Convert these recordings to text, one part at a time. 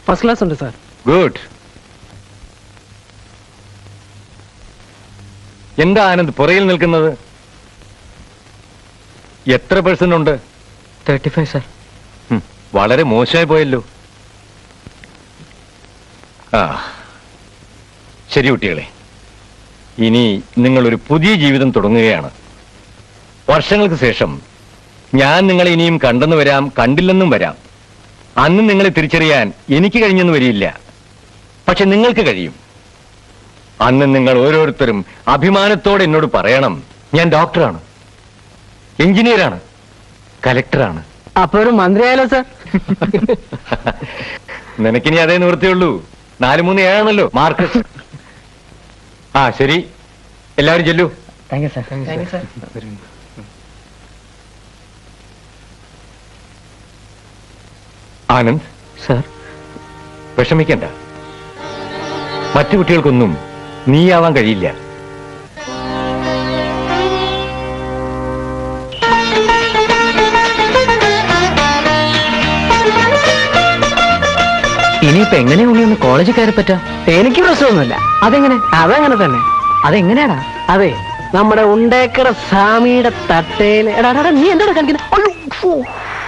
First class ഉണ്ട് sir. Good. എന്താ ആനന്ദ് പുറയിൽ നിൽക്കുന്നത്? എത്ര % ഉണ്ട്? 35 സാർ. വളരെ മോശമായി പോയല്ലോ. ശരി കുട്ടികളെ, ഇനി നിങ്ങളൊരു പുതിയ ജീവിതം തുടങ്ങുകയാണ്. വർഷങ്ങൾക്ക് ശേഷം ഞാൻ നിങ്ങളെ ഇനിയും കണ്ടെന്ന് വരാം, കണ്ടില്ലെന്നും വരാം. അന്ന് നിങ്ങളെ തിരിച്ചറിയാൻ എനിക്ക് കഴിഞ്ഞെന്ന് വരില്ല, പക്ഷെ നിങ്ങൾക്ക് കഴിയും. അന്ന് നിങ്ങൾ ഓരോരുത്തരും അഭിമാനത്തോടെ എന്നോട് പറയണം, ഞാൻ ഡോക്ടറാണ്, എഞ്ചിനീയറാണ്, കലക്ടറാണ്. അപ്പൊ ഒരു മന്ത്രിയായാലോ സാർ? നിനക്കിനി അതേ നിവൃത്തിയുള്ളൂ. 4-3-7 മാർക്ക്. ശരി, എല്ലാവരും ചെല്ലൂ. Thank you sir. Anand sir, വിഷമിക്കണ്ട. മറ്റു കുട്ടികൾക്കൊന്നും നീയാവാൻ കഴിയില്ല. ഇനിയിപ്പോ എങ്ങനെ ഉണ്ണി ഒന്ന് കോളേജിൽ കയറി പറ്റാം? എനിക്ക് പ്രശ്നമൊന്നുമില്ല. അതെങ്ങനെ? അതങ്ങനെ തന്നെ. അതെങ്ങനെയാടാ? അതെ, നമ്മുടെ ഉണ്ടേക്കട സ്വാമിയുടെ തട്ടേല്. എടാ നീ എന്താ കാണിക്കുന്നത്?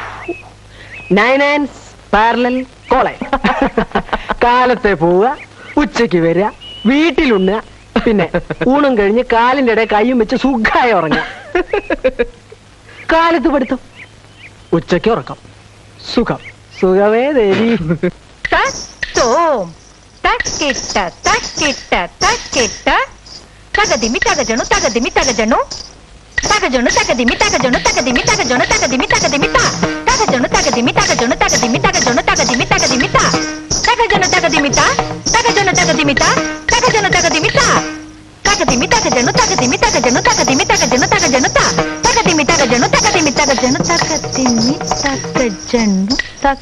9 പാരലൽ കോളേജ്. കാലത്തെ പോവുക, ഉച്ചയ്ക്ക് വരിക, വീട്ടിലുണ്ണ, പിന്നെ ഊണും കഴിഞ്ഞ് കാലിന്റെ ഇടയിൽ കയ്യും വെച്ച് സുഖമായി ഉറങ്ങുക. കാലത്ത് പഠിത്തം, ഉച്ചയ്ക്ക് ഉറക്കം. സുഖം, സുഖമേ ദേവി. തകദിമി തകജണു തകദിമി തകജണു തകജണു തകദിമി തകജണു തകദിമി തകജണു തകദിമി തകദിമി തകജണു തകദിമി തകജണു തകദിമി തകജണു തകദിമി തകദിമി തകജണു തകദിമി തകജണു തകദിമി തകജണു തകദിമി തകദിമി തകജണു തകദിമി തകജണു തകദിമി തകജണു തകജണു തകദിമി തകജണു തകദിമി തകജണു തകദിമി തകജണു തക.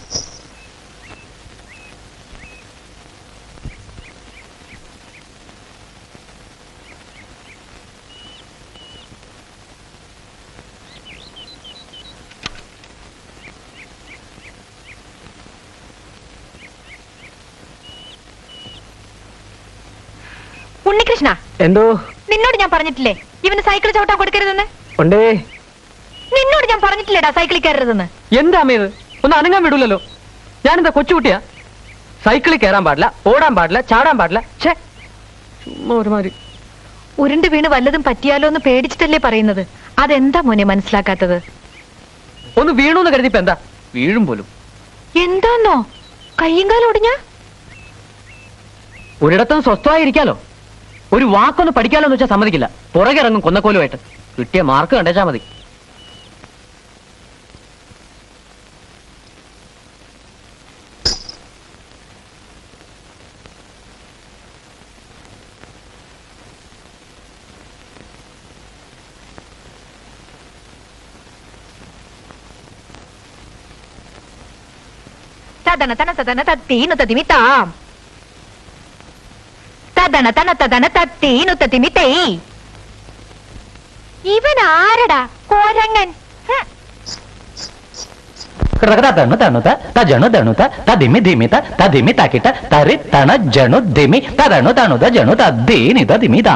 ഉണ്ണികൃഷ്ണ, എന്തോ? നിന്നോട് ഞാൻ പറഞ്ഞിട്ടില്ലേ ഇവന് സൈക്കിൾ ചവിട്ടാൻ കൊടുക്കരുതെന്ന്? ഉണ്ടേ. നിന്നോട് ഞാൻ പറഞ്ഞിട്ടില്ലേടാ സൈക്കിളിൽ കയറരുതെന്ന്? എന്താ അമ്മ ഇത്? ഒന്ന് അനങ്ങാൻ വിടൂലല്ലോ. ഞാനെന്താ കൊച്ചുകുട്ടിയാ? സൈക്കിളിൽ കയറാൻ പാടില്ല, ഓടാൻ പാടില്ല, ചാടാൻ പാടില്ല. ഒരുമാതിരി ഉരുണ്ട് വീണ് വല്ലതും പറ്റിയാലോ എന്ന് പേടിച്ചിട്ടല്ലേ പറയുന്നത്. അതെന്താ മോനെ മനസ്സിലാക്കാത്തത്? ഒന്ന് വീണൂന്ന് കരുതിപ്പോ എന്താ? വീഴും പോലും. എന്താന്നോ കയ്യും കാലും ഒടിഞ്ഞ? ഒരിടത്തും സ്വസ്ഥമായിരിക്കാലോ. ഒരു വാക്കൊന്ന് പഠിക്കാലോ എന്ന് വെച്ചാൽ സമ്മതിക്കില്ല. പുറകിറങ്ങും കൊന്നക്കോലുമായിട്ട്. കിട്ടിയ മാർക്ക് കണ്ടേച്ചാ മതി. തദന തന തദന തത്തീനു തതിമിതാം തദന തന തദന തത്തീനു തതിമിതൈ. ഇവൻ ആരടാ കോരങ്ങൻ? ജണു ധണുത തദിമി ധിമിത തദിമി തകിട്ട തരി തണ ജണു ധിമി തരണു തണുത ജണു തദ്ദീനി തദിമിതാ.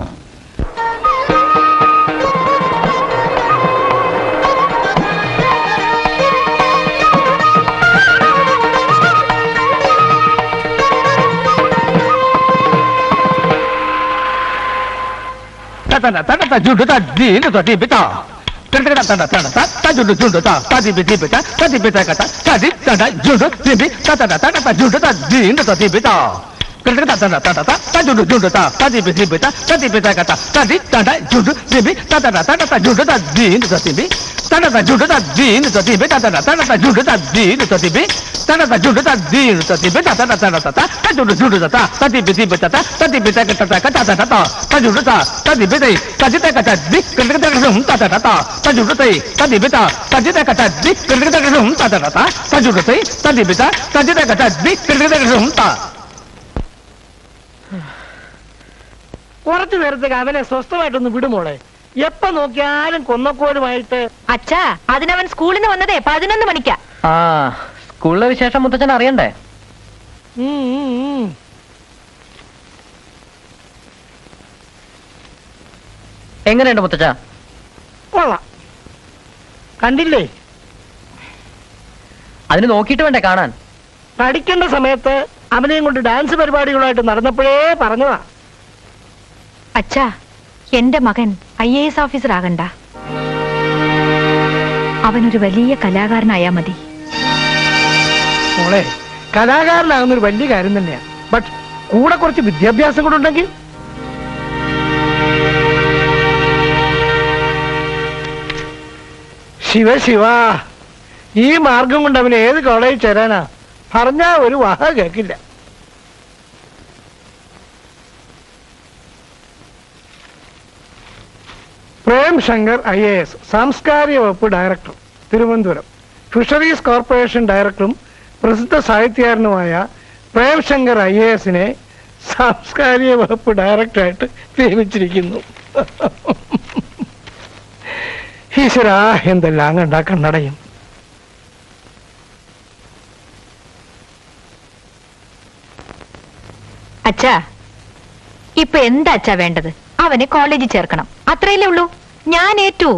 കുറച്ചു നേരത്തേക്ക് അവനെ സ്വസ്ഥമായിട്ടൊന്ന് വിടുമോളെ. എപ്പ നോക്കിയാലും കൊന്നക്കോലുമായിട്ട്. അച്ഛാ, അതിനവൻ സ്കൂളിൽ നിന്ന് വന്നതേ 11 മണിക്കാ. സ്കൂളിലെ വിശേഷം മുത്തച്ഛൻ അറിയണ്ടേ? എങ്ങനെയുണ്ട് മുത്തച്ഛ? കൊള്ളാം. കണ്ടില്ലേ? അതിന് നോക്കിയിട്ട് വേണ്ടേ കാണാൻ? പഠിക്കേണ്ട സമയത്ത് അവനെയും കൊണ്ട് ഡാൻസ് പരിപാടികളായിട്ട് നടന്നപ്പോഴേ പറഞ്ഞതാ. അച്ഛാ, എന്റെ മകൻ IAS ഓഫീസർ ആകണ്ട. അവനൊരു വലിയ കലാകാരനായാ മതി. മോളെ, കലാകാരനാകുന്നൊരു വലിയ കാര്യം തന്നെയാണ്. ബട്ട് കൂടെ കുറച്ച് വിദ്യാഭ്യാസം കൂടെ ഉണ്ടെങ്കിൽ. ശിവ ശിവ, ഈ മാർഗം കൊണ്ട് അവന് ഏത് കോളേജിൽ ചേരാനാ? പറഞ്ഞാ ഒരു വാഹ കേൾക്കില്ല. പ്രേം ശങ്കർ IAS, സാംസ്കാരിക വകുപ്പ് ഡയറക്ടർ, തിരുവനന്തപുരം. ഫിഷറീസ് കോർപ്പറേഷൻ ഡയറക്ടറും പ്രസിദ്ധ സാഹിത്യകാരനുമായ പ്രേം ശങ്കർ IASനെ സാംസ്കാരിക വകുപ്പ് ഡയറക്ടറായിട്ട് നിയമിച്ചിരിക്കുന്നു. ഈശ്വരാ, എന്തെല്ലാം കണ്ടാ കണ്ണടയും. അച്ഛാ, ഇപ്പൊ എന്താ അച്ഛാ വേണ്ടത്? അവനെ കോളേജിൽ ചേർക്കണം, അത്രയല്ലേ ഉള്ളൂ. ഞാൻ ഏറ്റു.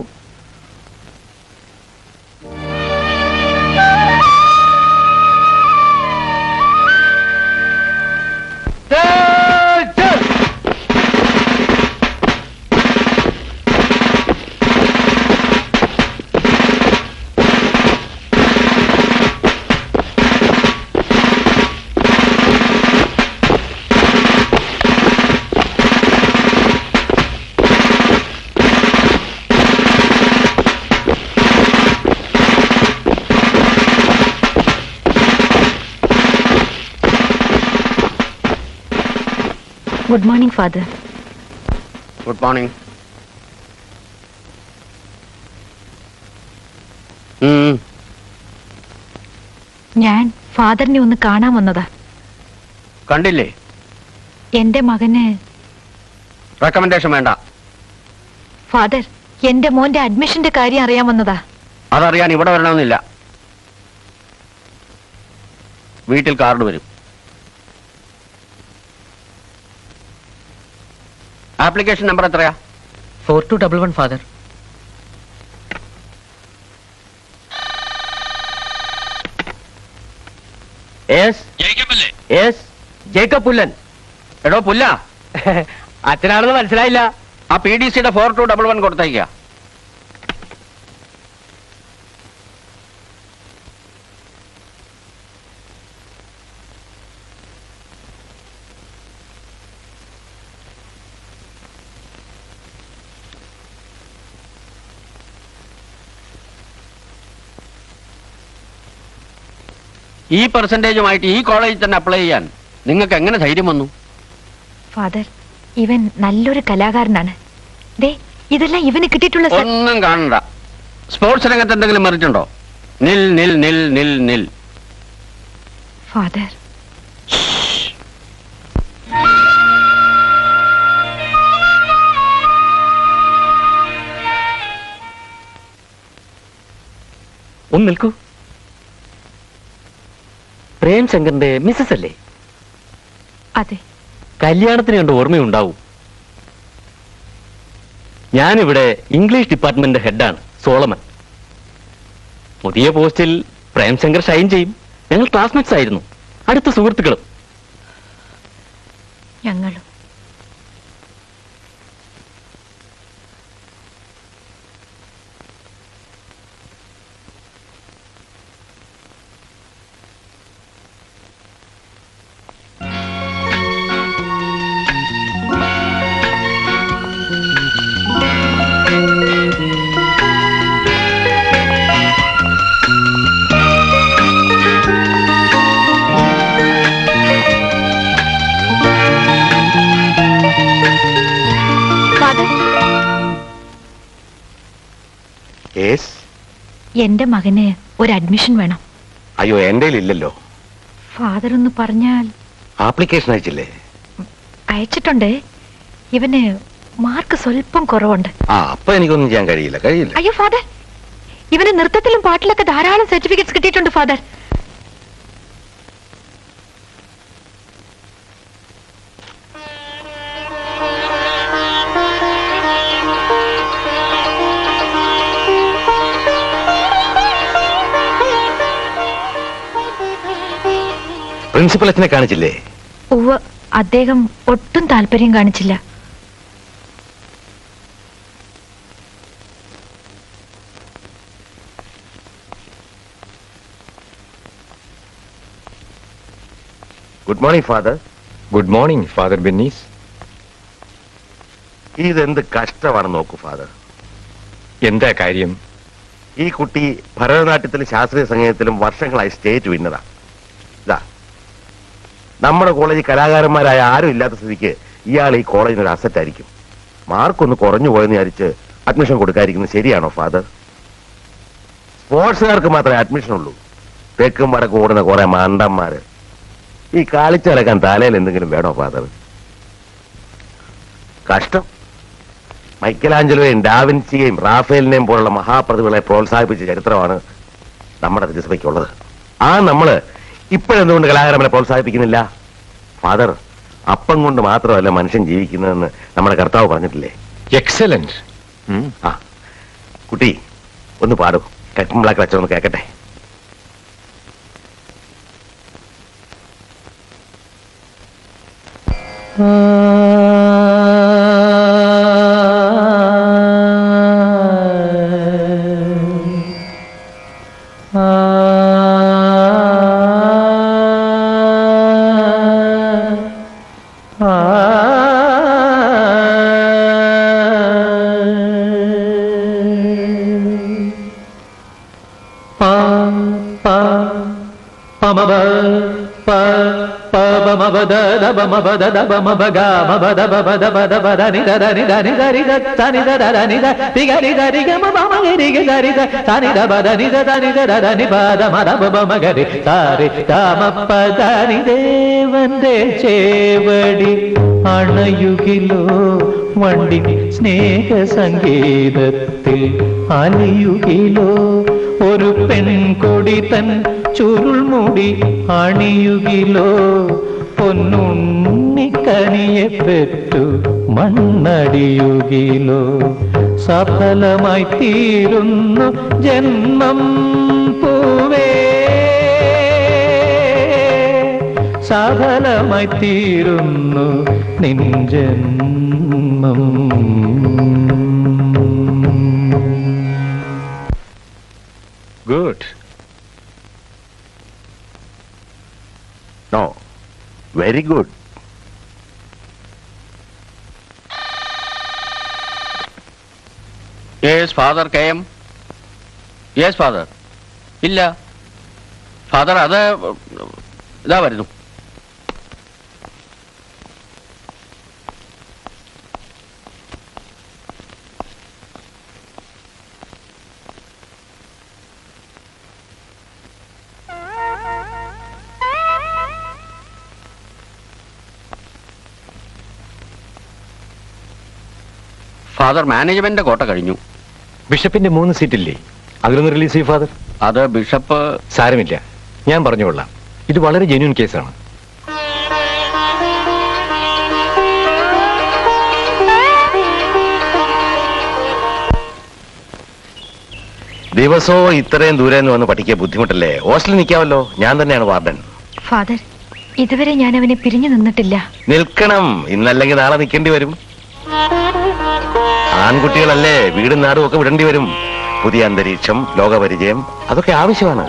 Good morning father. Good morning. ഞാൻ ഫാദറിനെ ഒന്ന് കാണാൻ വന്നതാ. കണ്ടില്ലേ? എന്റെ മകന് റെക്കമെൻഡേഷൻ വേണ്ട. ഫാദർ, എന്റെ മോന്റെ അഡ്മിഷന്റെ കാര്യം അറിയാൻ വന്നതാ. അതറിയാൻ ഇവിടെ വരണമെന്നില്ല. വീട്ടിൽ കാർഡ് വരും. ആപ്ലിക്കേഷൻ നമ്പർ എത്രയാ? 4211 ഫാദർ. ജേക്കബ് പുല്ലൻ. എടോ പുല്ല, അച്ഛനാണെന്ന് മനസ്സിലായില്ല. ആ PDCയുടെ 4211 കൊടുത്തയക്കുക. ഈ പെർസെന്റേജുമായിട്ട് ഈ കോളേജിൽ തന്നെ അപ്ലൈ ചെയ്യാൻ നിങ്ങൾക്ക് എങ്ങനെ ധൈര്യം വന്നു? ഫാദർ, ഇവൻ നല്ലൊരു കലാകാരനാണ്. ദേ, ഇതെല്ലാം ഇവന് കിട്ടിയിട്ടുള്ള ഒന്നും കാണണ്ട. സ്പോർട്സ് രംഗത്ത് എന്തെങ്കിലും മെറിറ്റ് ഉണ്ടോ? നിൽ നിൽ നിൽ നിൽ നിൽ. ഫാദർ, ഒന്ന് നിൽക്കൂ. പ്രേം ശങ്കറിന്റെ മിസ്സസ് അല്ലേ? അതെ. കല്യാണത്തിന് കണ്ട് ഓർമ്മയുണ്ടാവും. ഞാനിവിടെ ഇംഗ്ലീഷ് ഡിപ്പാർട്ട്മെന്റ് ഹെഡാണ്, സോളമൻ. പുതിയ പോസ്റ്റിൽ പ്രേംശങ്കർ ഷൈൻ ചെയ്യും. ഞങ്ങൾ ക്ലാസ്മേറ്റ്സ് ആയിരുന്നു, അടുത്ത സുഹൃത്തുക്കളും. ഞങ്ങളും. എന്റെ മകന് ഒരു അഡ്മിഷൻ വേണം. അയ്യോ, എന്റെ ഇല്ലല്ലോ. ഫാദർ ഒന്ന് പറഞ്ഞാൽ. ആപ്ലിക്കേഷൻ അയച്ചില്ലേ? അയച്ചിട്ടുണ്ട്. ഇവന് മാർക്ക് സ്വല്പം കുറവുണ്ട്. അപ്പൊ എനിക്കൊന്നും ചെയ്യാൻ കഴിയില്ല. അയ്യോ ഫാദർ, ഇവന് നൃത്തത്തിലും പാട്ടിലൊക്കെ ധാരാളം സർട്ടിഫിക്കറ്റ്സ് കിട്ടിയിട്ടുണ്ട് ഫാദർ. പ്രിൻസിപ്പൽ അച്ഛനെ കാണിച്ചില്ലേ? ഉവ്വ്, അദ്ദേഹം ഒട്ടും താല്പര്യം കാണിച്ചില്ല. Good morning father. Good morning father Bennis. ഇതെന്ത് കഷ്ടമാണ് നോക്കൂ ഫാദർ. എന്താ കാര്യം? ഈ കുട്ടി ഭരതനാട്യത്തിലും ശാസ്ത്രീയ സംഗീതത്തിലും വർഷങ്ങളായി സ്റ്റേറ്റ് വിന്നറാ. ഇതാ നമ്മുടെ കോളേജിൽ കലാകാരന്മാരായ ആരും ഇല്ലാത്ത സ്ഥിതിക്ക് ഇയാൾ ഈ കോളേജിനൊരു അസറ്റ് ആയിരിക്കും. മാർക്കൊന്ന് കുറഞ്ഞു പോയെന്ന് വിചാരിച്ച് അഡ്മിഷൻ കൊടുക്കാതിരിക്കുന്നത് ശരിയാണോ ഫാദർ? സ്പോർട്സുകാർക്ക് മാത്രമേ അഡ്മിഷൻ ഉള്ളൂ. തെക്കും വടക്കും ഓടുന്ന കുറെ മണ്ടന്മാര്. ഈ കാലിച്ചടക്കാൻ തലയിൽ എന്തെങ്കിലും വേണോ ഫാദർ? കഷ്ടം. മൈക്കലാഞ്ചലോയും ഡാവിൻസിയെയും റാഫേലിനെയും പോലുള്ള മഹാപ്രതിഭകളെ പ്രോത്സാഹിപ്പിച്ച ചരിത്രമാണ് നമ്മുടെ രജസഭയ്ക്കുള്ളത്. നമ്മള് ഇപ്പോഴെന്തുകൊണ്ട് കലാകാരന്മാരെ പ്രോത്സാഹിപ്പിക്കുന്നില്ല? ഫാദർ, അപ്പം കൊണ്ട് മാത്രമല്ല മനുഷ്യൻ ജീവിക്കുന്നതെന്ന് നമ്മുടെ കർത്താവ് പറഞ്ഞിട്ടില്ലേ? എക്സലന്റ്. കുട്ടി ഒന്ന് പാടൂ. കൈപ്പമ്പിളാക്കി അച്ഛനൊന്ന് കേക്കട്ടെ. ദേവന്റെ ചേവടി അണയുകിലോ വണ്ടി സ്നേഹ സംഗീതത്തിൽ അലിയുകിലോ ഒരു പെൺകൊടി തൻ ചുരുൾമുടി അണിയുകിലോ പൊന്നുണ്ണിക്കനിയെ പെറ്റു മണ്ണടിയുകിലോ സഫലമായി തീരുന്നു ജന്മം പൂവേ സഫലമായി തീരുന്നു നിൻ ജന്മം. Good. No, very good. Yes father KM. Yes father. ഇല്ല ഫാദർ, അത് ഇതാ വരുന്നു. ഫാദർ, മാനേജ്മെന്റിന്റെ കോട്ട കഴിഞ്ഞു. ബിഷപ്പിന്റെ 3 സീറ്റില്ലേ, അതിലൊന്ന് റിലീസ് ചെയ്യും ഫാദർ. അത് ബിഷപ്പ്. സാരമില്ല, ഞാൻ പറഞ്ഞുകൊള്ളാം. ഇത് വളരെ ജെന്യൂൻ കേസാണ്. ദിവസവും ഇത്രയും ദൂരെ നിന്ന് വന്ന് പഠിക്കാൻ ബുദ്ധിമുട്ടല്ലേ? ഹോസ്റ്റലിൽ നിൽക്കാമല്ലോ. ഞാൻ തന്നെയാണ് വാർഡൻ. ഫാദർ, ഇതുവരെ ഞാൻ അവനെ പിരിഞ്ഞു നിന്നിട്ടില്ല. നിൽക്കണം. ഇന്നല്ലെങ്കിൽ നാളെ നിൽക്കേണ്ടി വരും. ആൺകുട്ടികളല്ലേ, വീടും നാടും ഒക്കെ വിടേണ്ടി വരും. പുതിയ അന്തരീക്ഷം, ലോകപരിചയം, അതൊക്കെ ആവശ്യമാണ്.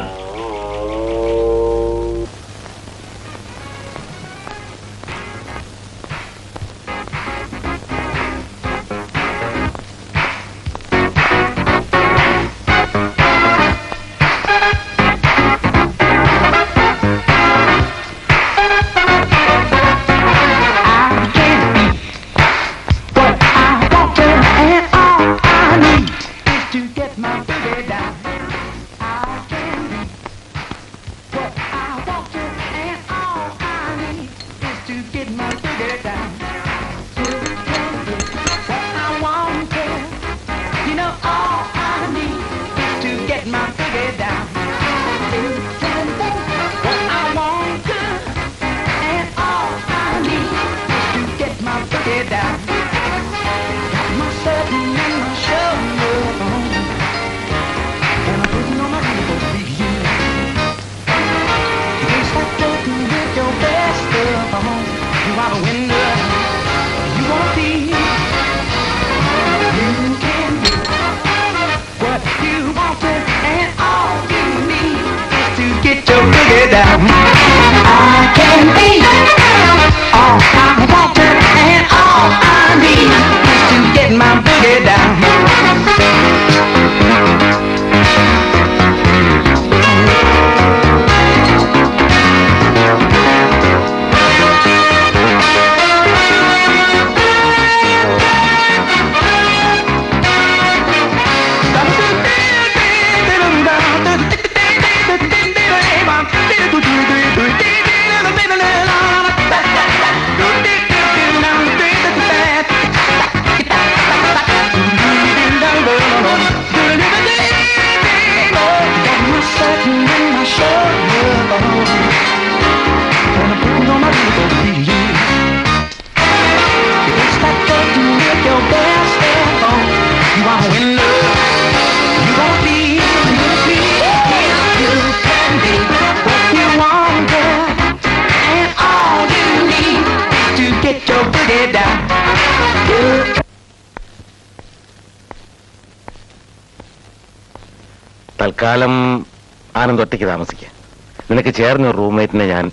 തൽക്കാലം ആനന്ദ് ഒറ്റയ്ക്ക് താമസിക്കുക. നിനക്ക് ചേർന്ന ഒരു റൂംമേറ്റിനെ ഞാൻ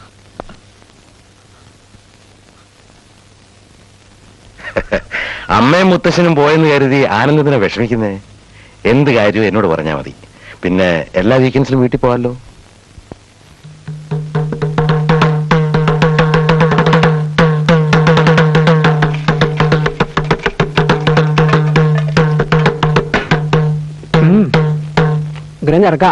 അമ്മയും മുത്തശ്ശനും പോയെന്ന് കരുതി ആനന്ദത്തിനെ വിഷമിക്കുന്നേ. എന്ത് കാര്യവും എന്നോട് പറഞ്ഞാൽ മതി. പിന്നെ എല്ലാ വീക്കെൻഡ്സിലും വീട്ടിൽ പോകാമല്ലോ. ഗ്രഞ്ഞിറക്ക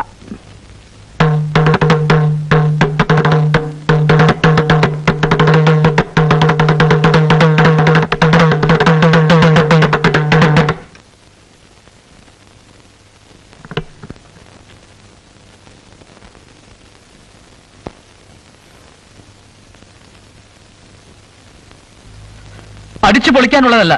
അടിച്ചു പൊളിക്കാനുള്ളതല്ല.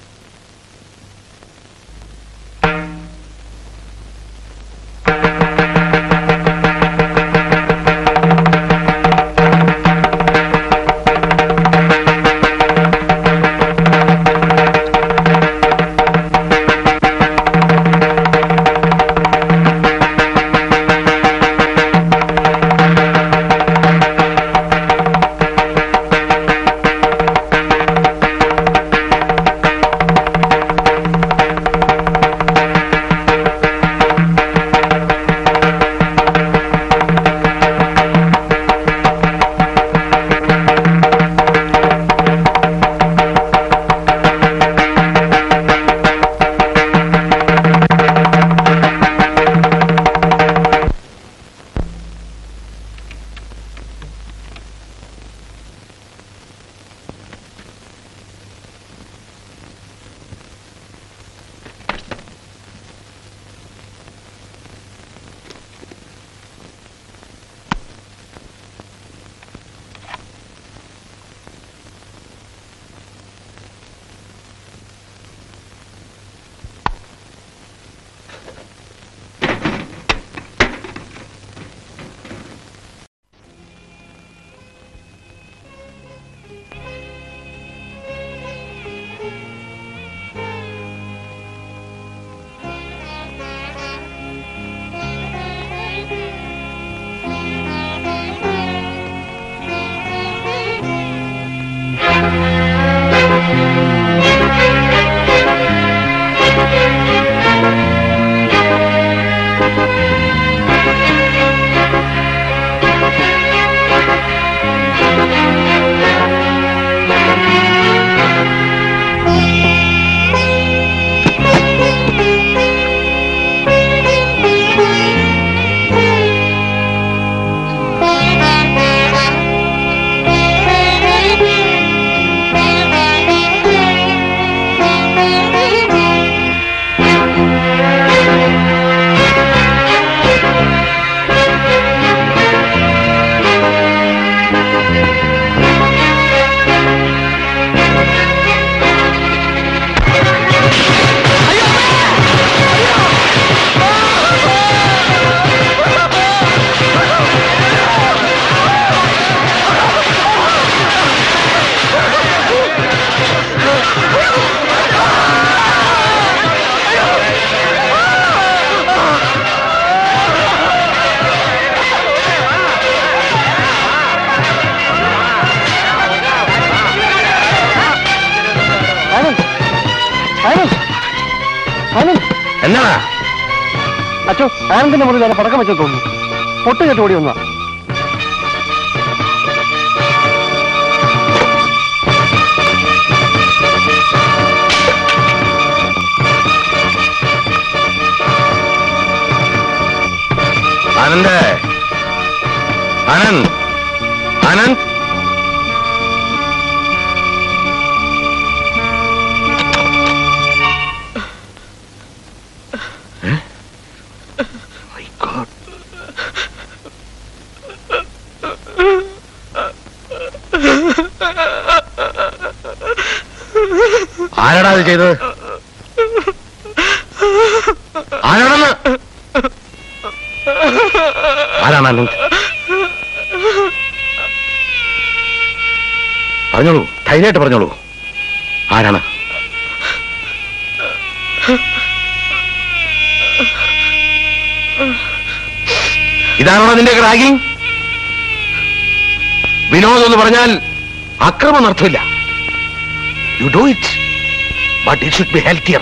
എന്നാ അച്ഛോ, ആനന്ദിന്റെ മുറിയിൽ തന്നെ പടക്കം വെച്ചു തോന്നുന്നു. പൊട്ട് കേട്ട് ഓടി വന്നാ. ആനന്ദ്, ആനന്ദ്, ആനന്ദ്, ആരാടാ അത് ചെയ്തത്? ആരാണെന്ന്? ആരാണ് ആനന്ദ്? പറഞ്ഞോളൂ, ധൈര്യമായിട്ട് പറഞ്ഞോളൂ. ആരാണ്? ഇതാണോ നിന്റെ റാഗിങ്? വിനോദം എന്ന് പറഞ്ഞാൽ അക്രമം അർത്ഥമില്ല. You do it, but it should be healthier.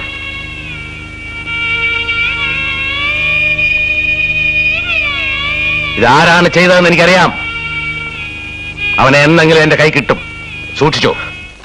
ഇതാരാണ് ചെയ്തതെന്ന് എനിക്കറിയാം. അവനെ എന്നെങ്കിലും എന്റെ കൈ കിട്ടും. സൂക്ഷിച്ചോ.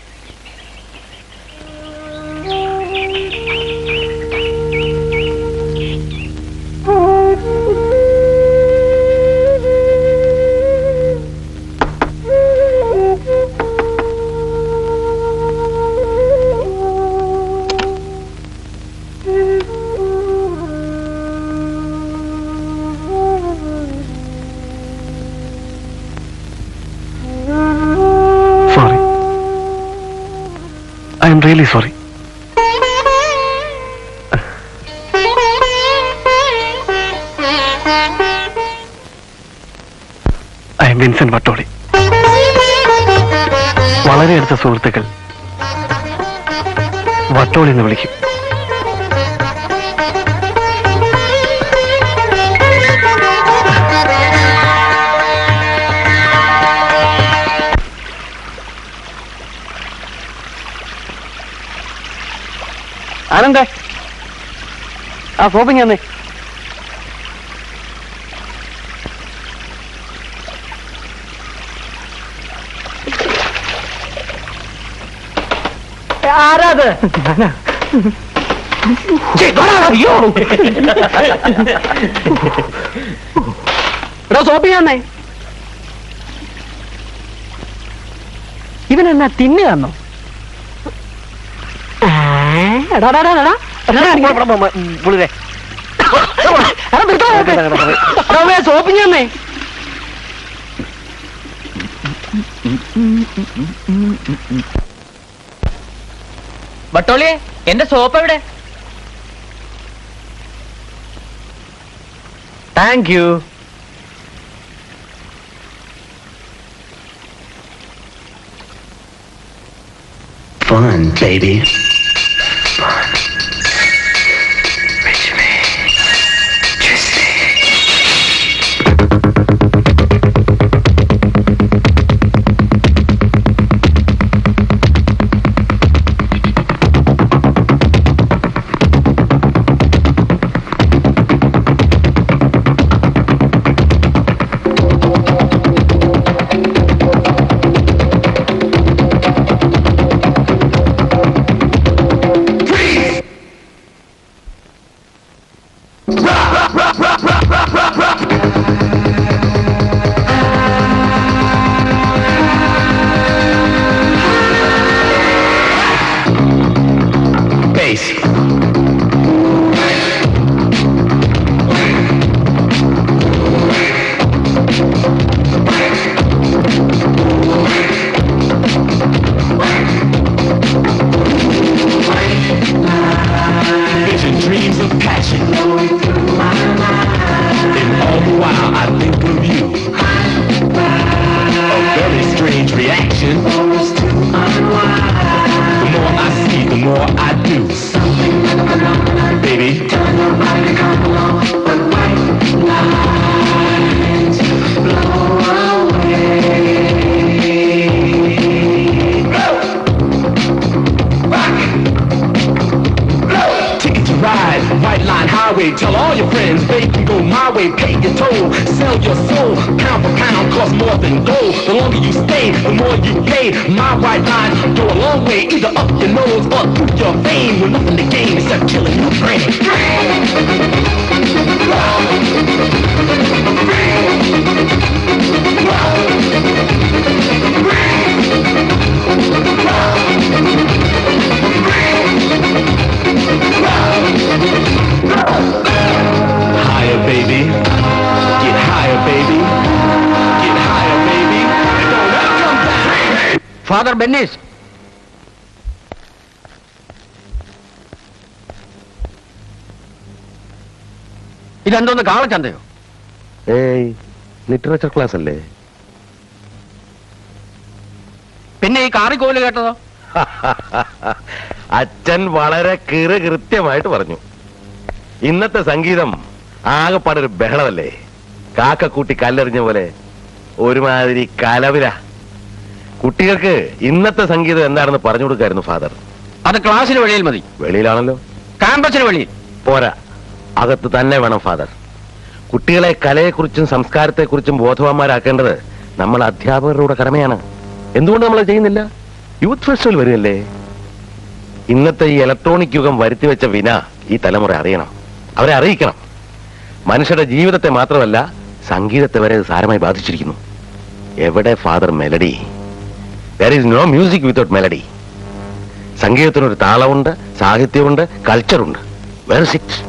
I am really sorry. I am Vincent Vattoli. വളരെ അടുത്ത സുഹൃത്തുക്കൾ വട്ടോളി എന്ന് വിളിക്കും. ആനന്ദേ, ആ സോപ്പിങ് തന്നെ. ആരാത്? അയ്യോ, എടോ സോപ്പിങ് തന്നെ. ഇവനെന്നാ തിന്നുകന്നോ? സോപ്പിങ് തന്നെ. വട്ടോളിയെ, എന്റെ സോപ്പ് എവിടെ? Thank you. Fun, baby. Fun. Reach me. Kiss me. Tell all your friends, baby, go my way, pay your toll, sell your soul, pound for pound, cost more than gold. The longer you stay, the more you pay. My white line go a long way, either up your nose or through your vein. With nothing to gain except killing your brain. Higher, baby. Get higher, baby. Get higher, baby. And don't ever come down. Father Bennis, ഇതെന്തോന്ന് കാളച്ചന്തയോ? ഏയ്, literature class അല്ലേ? പിന്നെ ഈ കാറിക്കോല് കേട്ടതോ? അച്ഛൻ വളരെ കൃത്യമായിട്ട് പറഞ്ഞു. ഇന്നത്തെ സംഗീതം ആകെപ്പാടൊരു ബഹളമല്ലേ? കാക്കക്കൂട്ടി കല്ലെറിഞ്ഞ പോലെ ഒരുമാതിരി കലവില. കുട്ടികൾക്ക് ഇന്നത്തെ സംഗീതം എന്താണെന്ന് പറഞ്ഞു കൊടുക്കായിരുന്നു ഫാദർ. അത് ക്ലാസ്സിന് വെളിയിൽ മതി. വെളിയിലാണല്ലോ. ക്യാമ്പസിന് വെളിയിൽ പോരാ, അകത്ത് തന്നെ വേണം ഫാദർ. കുട്ടികളെ കലയെക്കുറിച്ചും സംസ്കാരത്തെക്കുറിച്ചും ബോധവാന്മാരാക്കേണ്ടത് നമ്മൾ അധ്യാപകരുടെ കടമയാണ്. എന്തുകൊണ്ട് നമ്മൾ ചെയ്യുന്നില്ല? യൂത്ത് ഫെസ്റ്റിവൽ വരികയല്ലേ. ഇന്നത്തെ ഈ ഇലക്ട്രോണിക് യുഗം വരുത്തിവെച്ച വിന ഈ തലമുറ അറിയണം, അവരെ അറിയിക്കണം. മനുഷ്യരുടെ ജീവിതത്തെ മാത്രമല്ല സംഗീതത്തെ വരെ സാരമായി ബാധിച്ചിരിക്കുന്നു. എവിടെ father melody? There is no music without melody. സംഗീതത്തിനൊരു താളമുണ്ട്, സാഹിത്യമുണ്ട്, കൾച്ചറുണ്ട്. Where is it?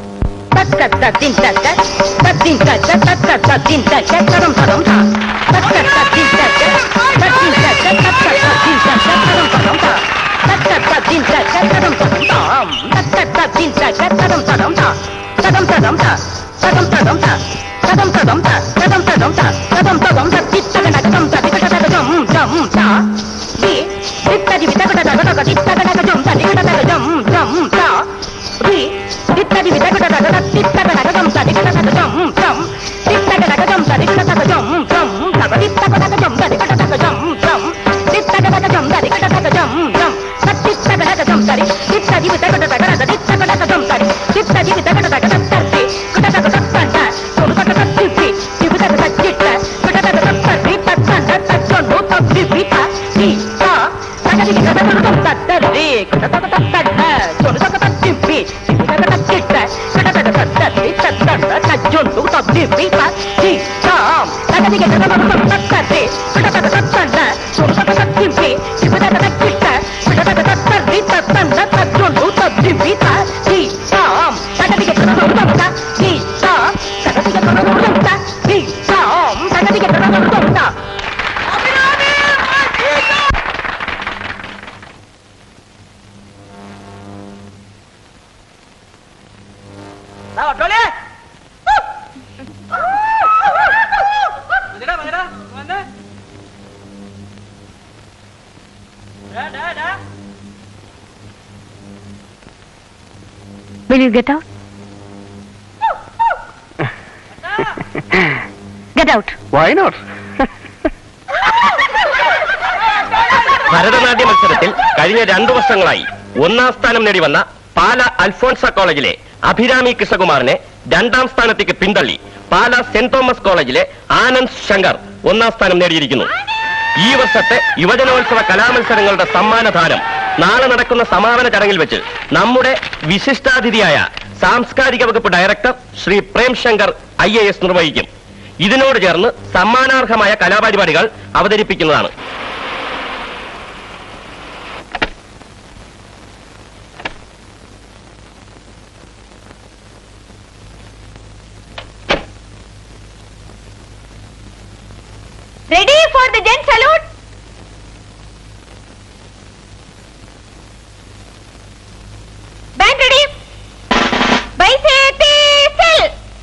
Will you get out? Get out. Why not? ഭരതനാട്യ മത്സരത്തിൽ കഴിഞ്ഞ 2 വർഷങ്ങളായി 1ാം സ്ഥാനം നേടി വന്ന പാല അൽഫോൺസ കോളേജിലെ അഭിരാമി കൃഷ്ണകുമാറിനെ 2ാം സ്ഥാനത്തേക്ക് പിന്തള്ളി പാല സെന്റ് തോമസ് കോളേജിലെ ആനന്ദ് ശങ്കർ 1ാം സ്ഥാനം നേടിയിരിക്കുന്നു. ഈ വർഷത്തെ യുവജനോത്സവ കലാമത്സരങ്ങളുടെ സമ്മാനദാനം നാളെ നടക്കുന്ന സമാപന ചടങ്ങിൽ വെച്ച് നമ്മുടെ വിശിഷ്ടാതിഥിയായ സാംസ്കാരിക വകുപ്പ് ഡയറക്ടർ ശ്രീ പ്രേംശങ്കർ IAS നിർവഹിക്കും. ഇതിനോട് ചേർന്ന് സമ്മാനാർഹമായ കലാപരിപാടികൾ അവതരിപ്പിക്കുന്നതാണ്. Ready for the gent salute? Band ready? Bicycle cell.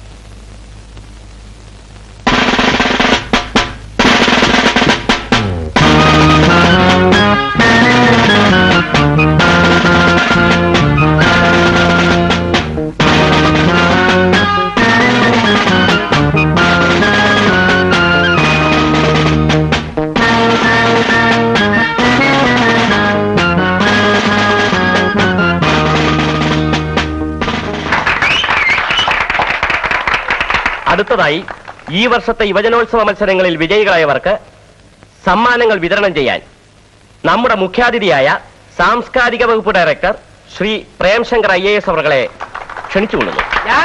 അടുത്തതായി ഈ വർഷത്തെ യുവജനോത്സവ മത്സരങ്ങളിൽ വിജയികളായവർക്ക് സമ്മാനങ്ങൾ വിതരണം ചെയ്യാൻ നമ്മുടെ മുഖ്യാതിഥിയായ സാംസ്കാരിക വകുപ്പ് ഡയറക്ടർ ശ്രീ പ്രേംശങ്കർ IAS അവരെ ക്ഷണിച്ചുകൊള്ളുന്നു.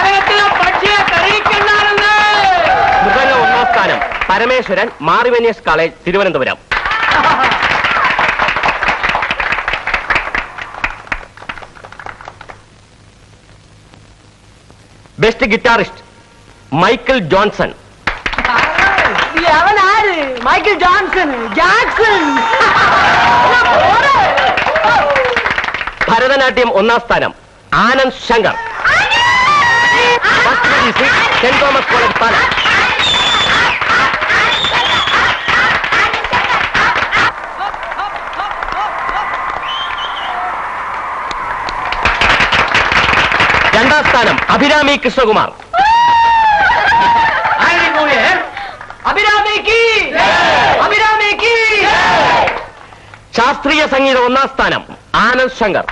മൃദംഗ 1ാം സ്ഥാനം Parameswaran Mar Ivanios College Thiruvananthapuram. Best guitarist Michael Johnson. Michael Johnson Jackson. Bharatanatyam 1ാം സ്ഥാനം Anand Shankar Saint Thomas College Pala. രണ്ടാം സ്ഥാനം അഭിരാമി കൃഷ്ണകുമാർ. ശാസ്ത്രീയ സംഗീതം 1ാം സ്ഥാനം ആനന്ദ് ശങ്കർ.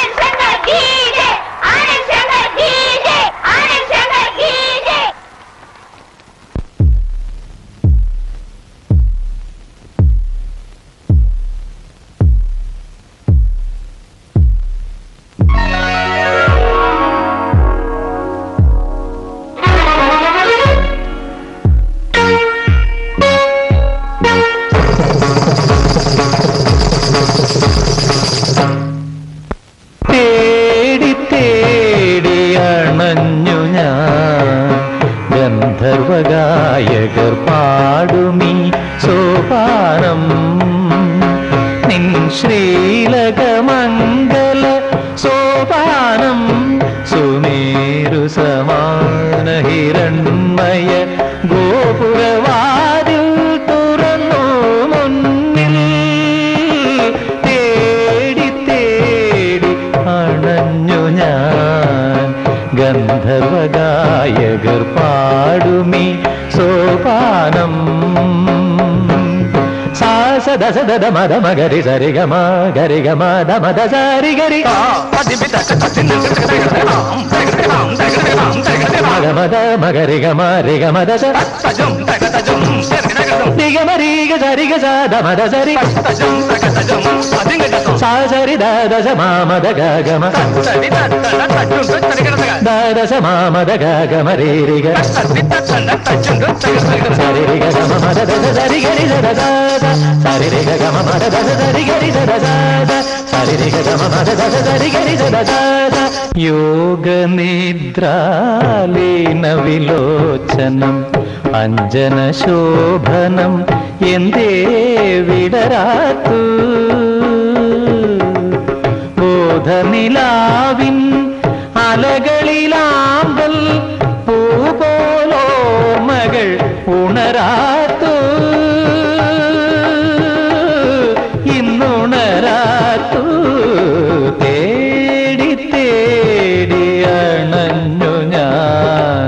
ഗന്ധർവഗായകർ പാടുമീ സോപാനം നിൻ ശ്രീലകമംഗല സോപാനം സുമേരു സമാന ഹിരൺമയ ഗോപുരവാതിൽ തുറന്നു മുന്നിൽ തേടി തേടി അണഞ്ഞു ഞാൻ ഗന്ധർവഗായകർ പാടുമീ സോപാനം സദ സദ മദ മഗരി സരി ഗമ ഗരി ഗമ ദമദ സരി ഗരി മദ മഗരി ഗമ രി ഗമ ദ രി ഗമ രി ഗ സരി ഗ സദ മദ സരി സ സരി ദ ദ സ മ മദ ഗ ഗമ ദ ദ സ മ മദ ഗ ഗമ രി രി ഗ സരി രി ഗ ഗമ മദ ദ സരി ഗരി സ ദ സരി രി ഗ ഗമ മദ ദ സരി ഗരി സ ദ സരി രി ഗ ഗമ മദ ദ സരി ഗരി സ ദ യോഗ നിദ്രാലീന വിലോചനം അഞ്ജന ശോഭനം എന്തേ വിടരാത്തു ബോധനിലാവിൻ അലകളിലാമ്പൽ പൂപോലോർമകൾ ഉണരാത്തു ഇന്നുണരാത്തു തേടി തേടി അണഞ്ഞു ഞാൻ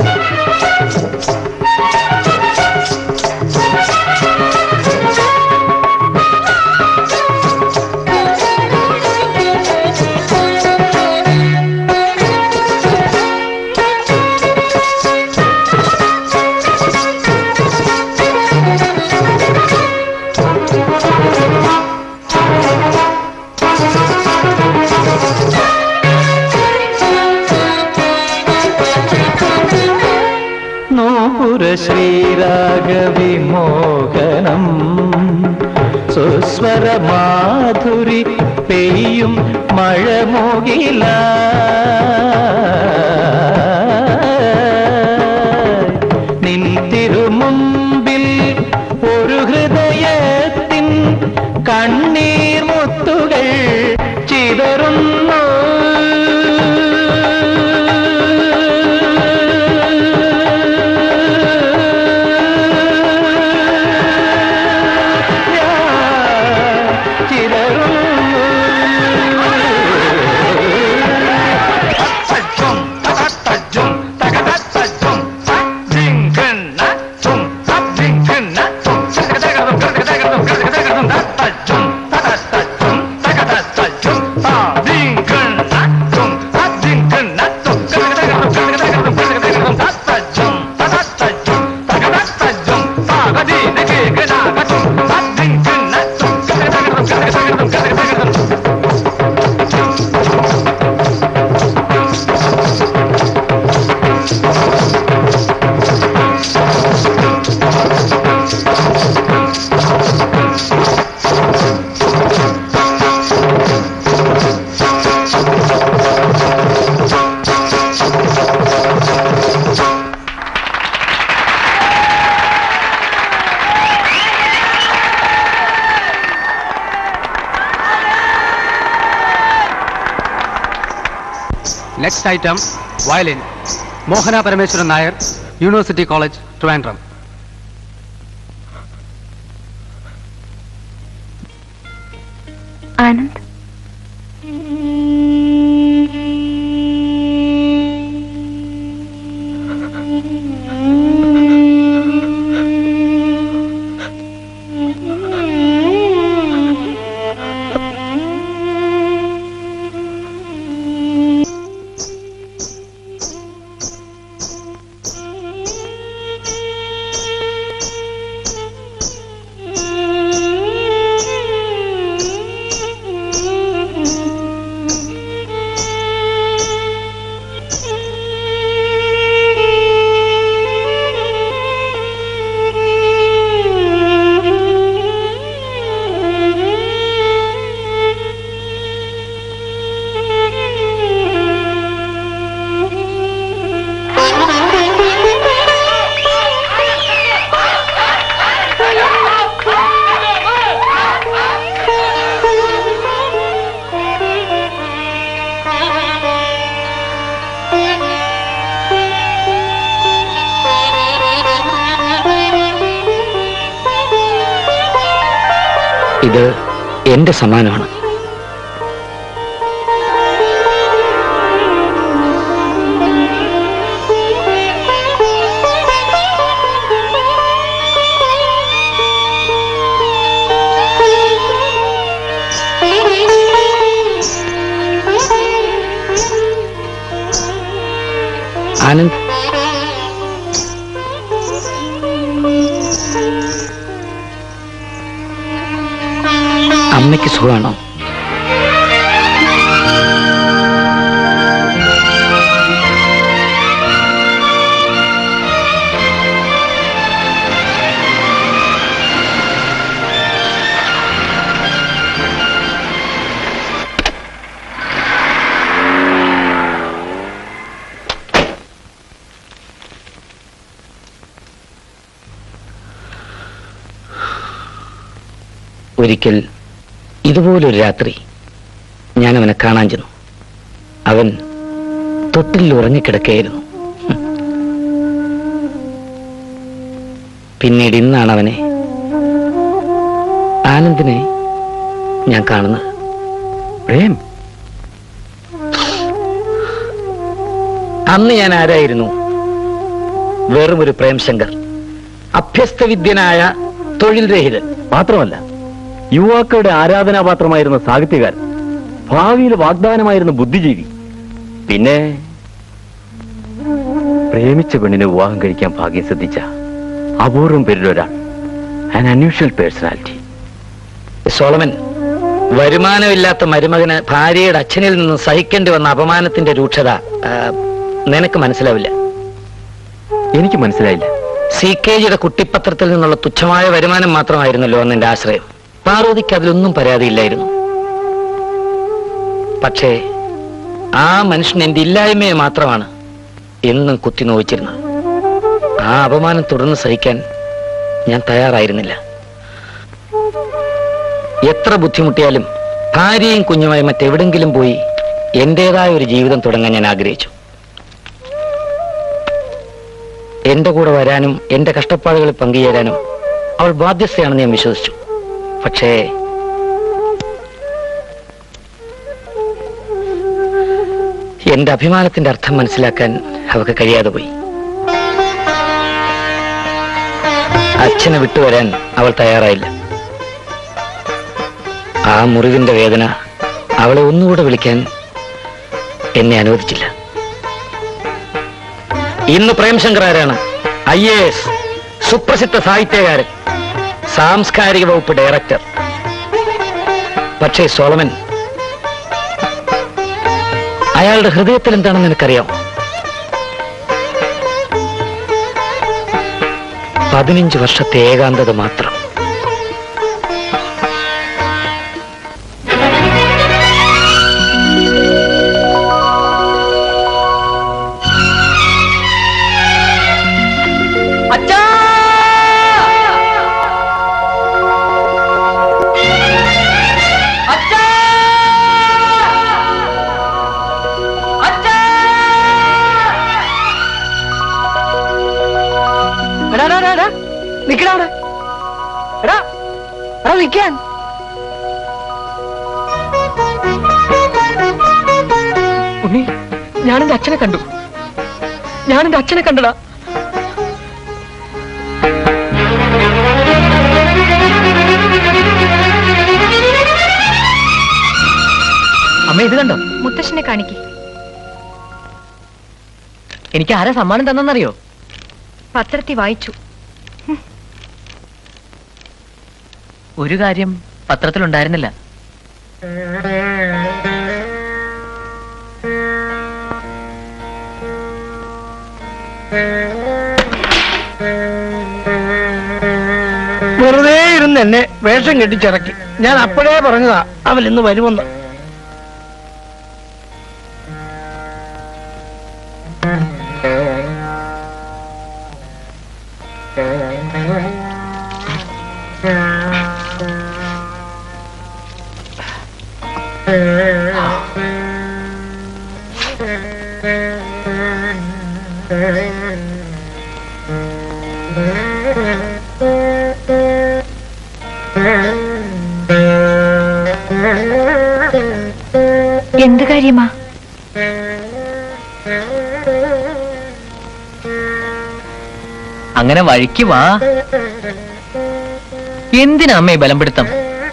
ശ്രീരാഗവിമോഹനം സുസ്വര മാധുരി പെയ്യും മഴമുകില നിൻ തിരുമുമ്പിൽ ഒരു ഹൃദയത്തിൻ കണ്ണീർ മുത്തുകൾ ചിതറുന്നു Next item, violin. Mohana Parameswaran Nair, University College, Trivandrum. Anand. ഇത് എന്റെ സമ്മാനമാണ്. ആനന്ദ്, അമ്മയ്ക്ക് സുഖമാണോ? ഒരിക്കൽ ഇതുപോലൊരു രാത്രി ഞാൻ അവനെ കാണാൻ ചെന്നു. അവൻ തൊട്ടിൽ ഉറങ്ങിക്കിടക്കുകയായിരുന്നു. പിന്നീട് ഇന്നാണ് അവനെ, ആനന്ദിനെ ഞാൻ കാണുന്നത്. പ്രേം, അന്ന് ഞാൻ ആരായിരുന്നു? വെറും ഒരു പ്രേംശങ്കർ, അഭ്യസ്തവിദ്യനായ തൊഴിൽ രഹിതൻ. മാത്രമല്ല, യുവാക്കളുടെ ആരാധനാപാത്രമായിരുന്ന സാഹിത്യകാരൻ, ഭാവിയിൽ വാഗ്ദാനമായിരുന്ന ബുദ്ധിജീവി, പിന്നെ പ്രേമിച്ച പെണ്ണിനെ വിവാഹം കഴിക്കാൻ ഭാഗ്യം സിദ്ധിച്ച അപൂർവം പേരിലൊരാൾ, ആൻ അൺയൂഷ്വൽ പേഴ്സണാലിറ്റി. സോളമൻ, വരുമാനമില്ലാത്ത മരുമകന് ഭാര്യയുടെ അച്ഛനിൽ നിന്ന് സഹിക്കേണ്ടി വന്ന അപമാനത്തിന്റെ രൂക്ഷത നിനക്ക് മനസ്സിലാവില്ല. എനിക്ക് മനസ്സിലായില്ല. CKGയുടെ കുട്ടിപ്പത്രത്തിൽ നിന്നുള്ള തുച്ഛമായ വരുമാനം മാത്രമായിരുന്നല്ലോ അന്ന് എന്റെ ആശ്രയം. പാർവതിക്ക് അതിലൊന്നും പരാതിയില്ലായിരുന്നു. പക്ഷേ ആ മനുഷ്യൻ എന്റെ ഇല്ലായ്മയെ മാത്രമാണ് എന്നും കുത്തി നോവിച്ചിരുന്നത്. ആ അപമാനം തുടർന്ന് സഹിക്കാൻ ഞാൻ തയ്യാറായിരുന്നില്ല. എത്ര ബുദ്ധിമുട്ടിയാലും ഭാര്യയും കുഞ്ഞുമായി മറ്റെവിടെങ്കിലും പോയി എന്റേതായ ഒരു ജീവിതം തുടങ്ങാൻ ഞാൻ ആഗ്രഹിച്ചു. എന്റെ കൂടെ വരാനും എന്റെ കഷ്ടപ്പാടുകളിൽ പങ്കുചേരാനും അവൾ ബാധ്യസ്ഥയാണെന്ന് ഞാൻ വിശ്വസിച്ചു. പക്ഷേ എന്റെ അഭിമാനത്തിന്റെ അർത്ഥം മനസ്സിലാക്കാൻ അവൾക്ക് കഴിയാതെ പോയി. അച്ഛനെ വിട്ടുവരാൻ അവൾ തയ്യാറായില്ല. ആ മുറിവിന്റെ വേദന അവളെ ഒന്നുകൂടെ വിളിക്കാൻ എന്നെ അനുവദിച്ചില്ല. ഇന്ന് പ്രേംശങ്കർ ആരാണ്? IAS, സുപ്രസിദ്ധ സാഹിത്യകാരൻ, സാംസ്കാരിക വകുപ്പ് ഡയറക്ടർ. പക്ഷേ സോളമൻ, അയാളുടെ ഹൃദയത്തിൽ എന്താണെന്ന് നിനക്കറിയാം? 15 വർഷത്തെ ഏകാന്തത മാത്രം. ഉണ്ണി, ഞാനെന്റെ അച്ഛനെ കണ്ടു. ഞാനെന്റെ അച്ഛനെ കണ്ടടാ. അമ്മ ഇത് കണ്ടോ? മുത്തശ്ശനെ കാണിക്കേ. എനിക്ക് ആരാ സമ്മാനം തന്നെന്നറിയോ? പത്രത്തിൽ വായിച്ചു. ഒരു കാര്യം പത്രത്തിലുണ്ടായിരുന്നില്ല. വെറുതെ ഇരുന്ന് എന്നെ വേഷം കെട്ടിച്ചിറക്കി. ഞാൻ അപ്പോഴേ പറഞ്ഞതാ അവൻ ഇന്ന് വരുമെന്ന്. എന്ത് കാര്യമാ? അങ്ങനെ വഴിക്ക് വാ. എന്തിനാ അമ്മേ ബലം പിടുത്തം?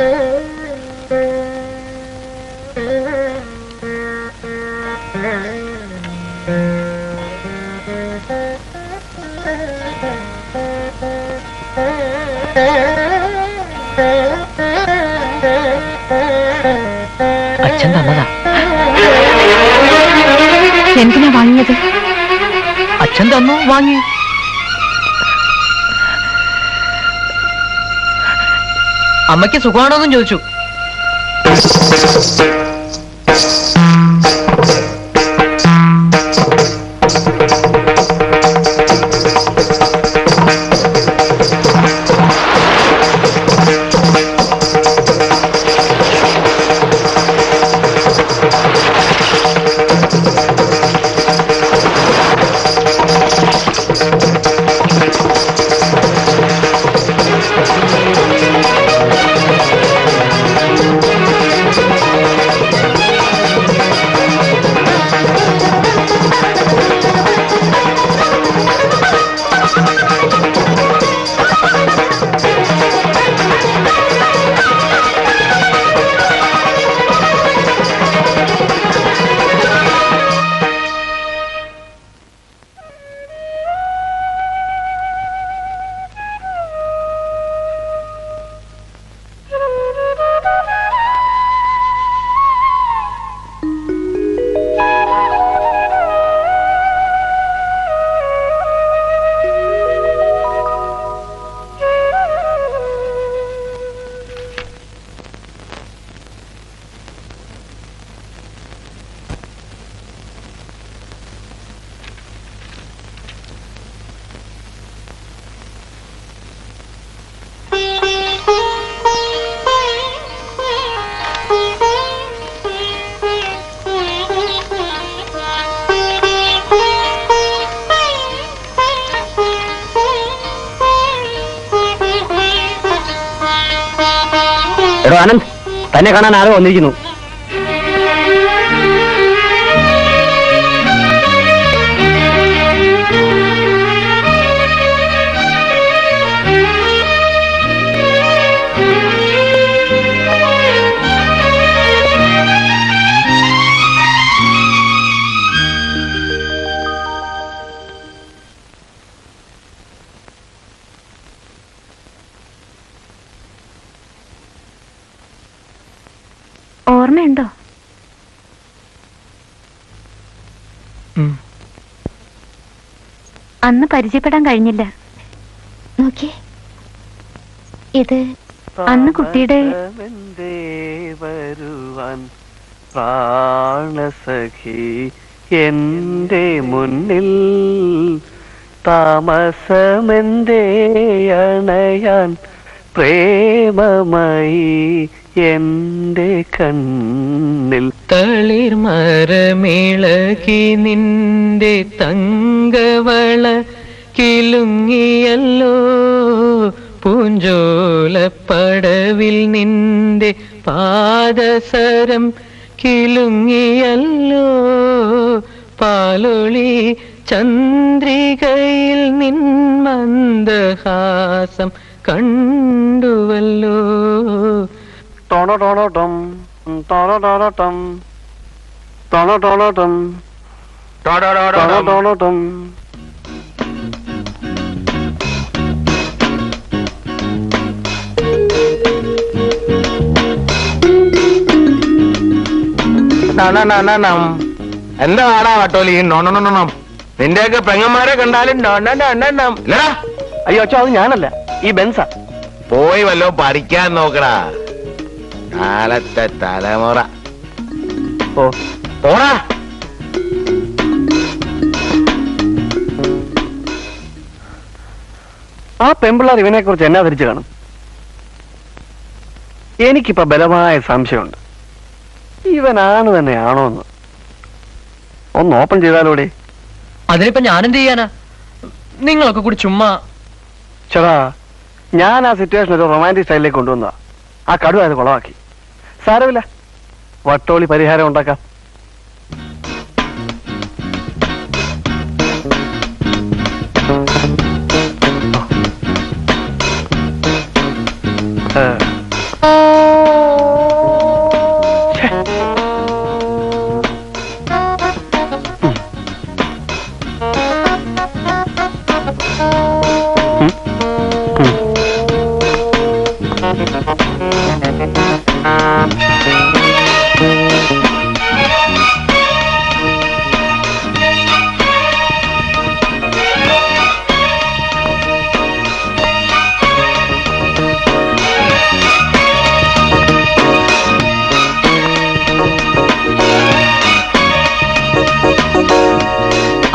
അച്ഛൻ തന്നതാ. എന്തിനാ വാങ്ങിയത്? അച്ഛൻ തന്നു, വാങ്ങി. അമ്മയ്ക്ക് സുഖമാണോന്നും ചോദിച്ചു. എടോ ആനന്ദ്, തന്നെ കാണാൻ ആരോ വന്നിരിക്കുന്നു. ഓർമ്മയുണ്ടോ? അന്ന് പരിചയപ്പെടാൻ കഴിഞ്ഞില്ല. നോക്കിയേ, ഇത് അന്ന് കുട്ടിയുടെ വരുവാൻ പ്രാണസഖി എന്റെ മുന്നിൽ താമസമെന്തേ അണയാൻ പ്രേമമായി എന്റെ കണ്ണിൽ തളിർമരമിളകി നിന്റെ തങ്കവള കിലുങ്ങിയല്ലോ പൂഞ്ചോലപ്പടവിൽ നിന്റെ പാദസരം കിലുങ്ങിയല്ലോ പാലൊളി ചന്ദ്രികയിൽ നിൻ മന്ദഹാസം കണ്ടുവല്ലോ. ടോണോടോണോട്ടം ടോണോടോണോട്ടം ടോണോടോണോട്ടം ടോണോടോണോട്ടം. എന്താ ആടാ വട്ടോലി നോണം? നിന്റെയൊക്കെ പെങ്ങന്മാരെ കണ്ടാലും ഇല്ലടാ. അയ്യോ അച്ഛാ, അത് ഞാനല്ല, ഈ ബെൻസാ. പോയി വല്ലോ പഠിക്കാൻ നോക്കടാ, കാലത്തെ തലമുറ. പോടാ. ആ പെമ്പിള്ളാർ ഇവനെ കുറിച്ച് എന്നാ ധരിച്ചു കാണും? എനിക്കിപ്പോ ബലമായ സംശയമുണ്ട്, ഇവനാണ് തന്നെയാണോ എന്ന്. ഒന്ന് ഓപ്പൺ ചെയ്താലൂടെ? അതിനിപ്പോ ഞാനെന്ത് ചെയ്യാനാ? നിങ്ങളൊക്കെ കൂടി ചുമ്മാ. ചേട്ടാ, ഞാൻ ആ സിറ്റുവേഷൻ ഒരു റൊമാൻറ്റിക് സ്റ്റൈലിലേക്ക് കൊണ്ടുവന്നതാ. ആ കടുവ അത് കുളമാക്കി. സാരമില്ല, വട്ടോളി പരിഹാരം ഉണ്ടാക്കാം.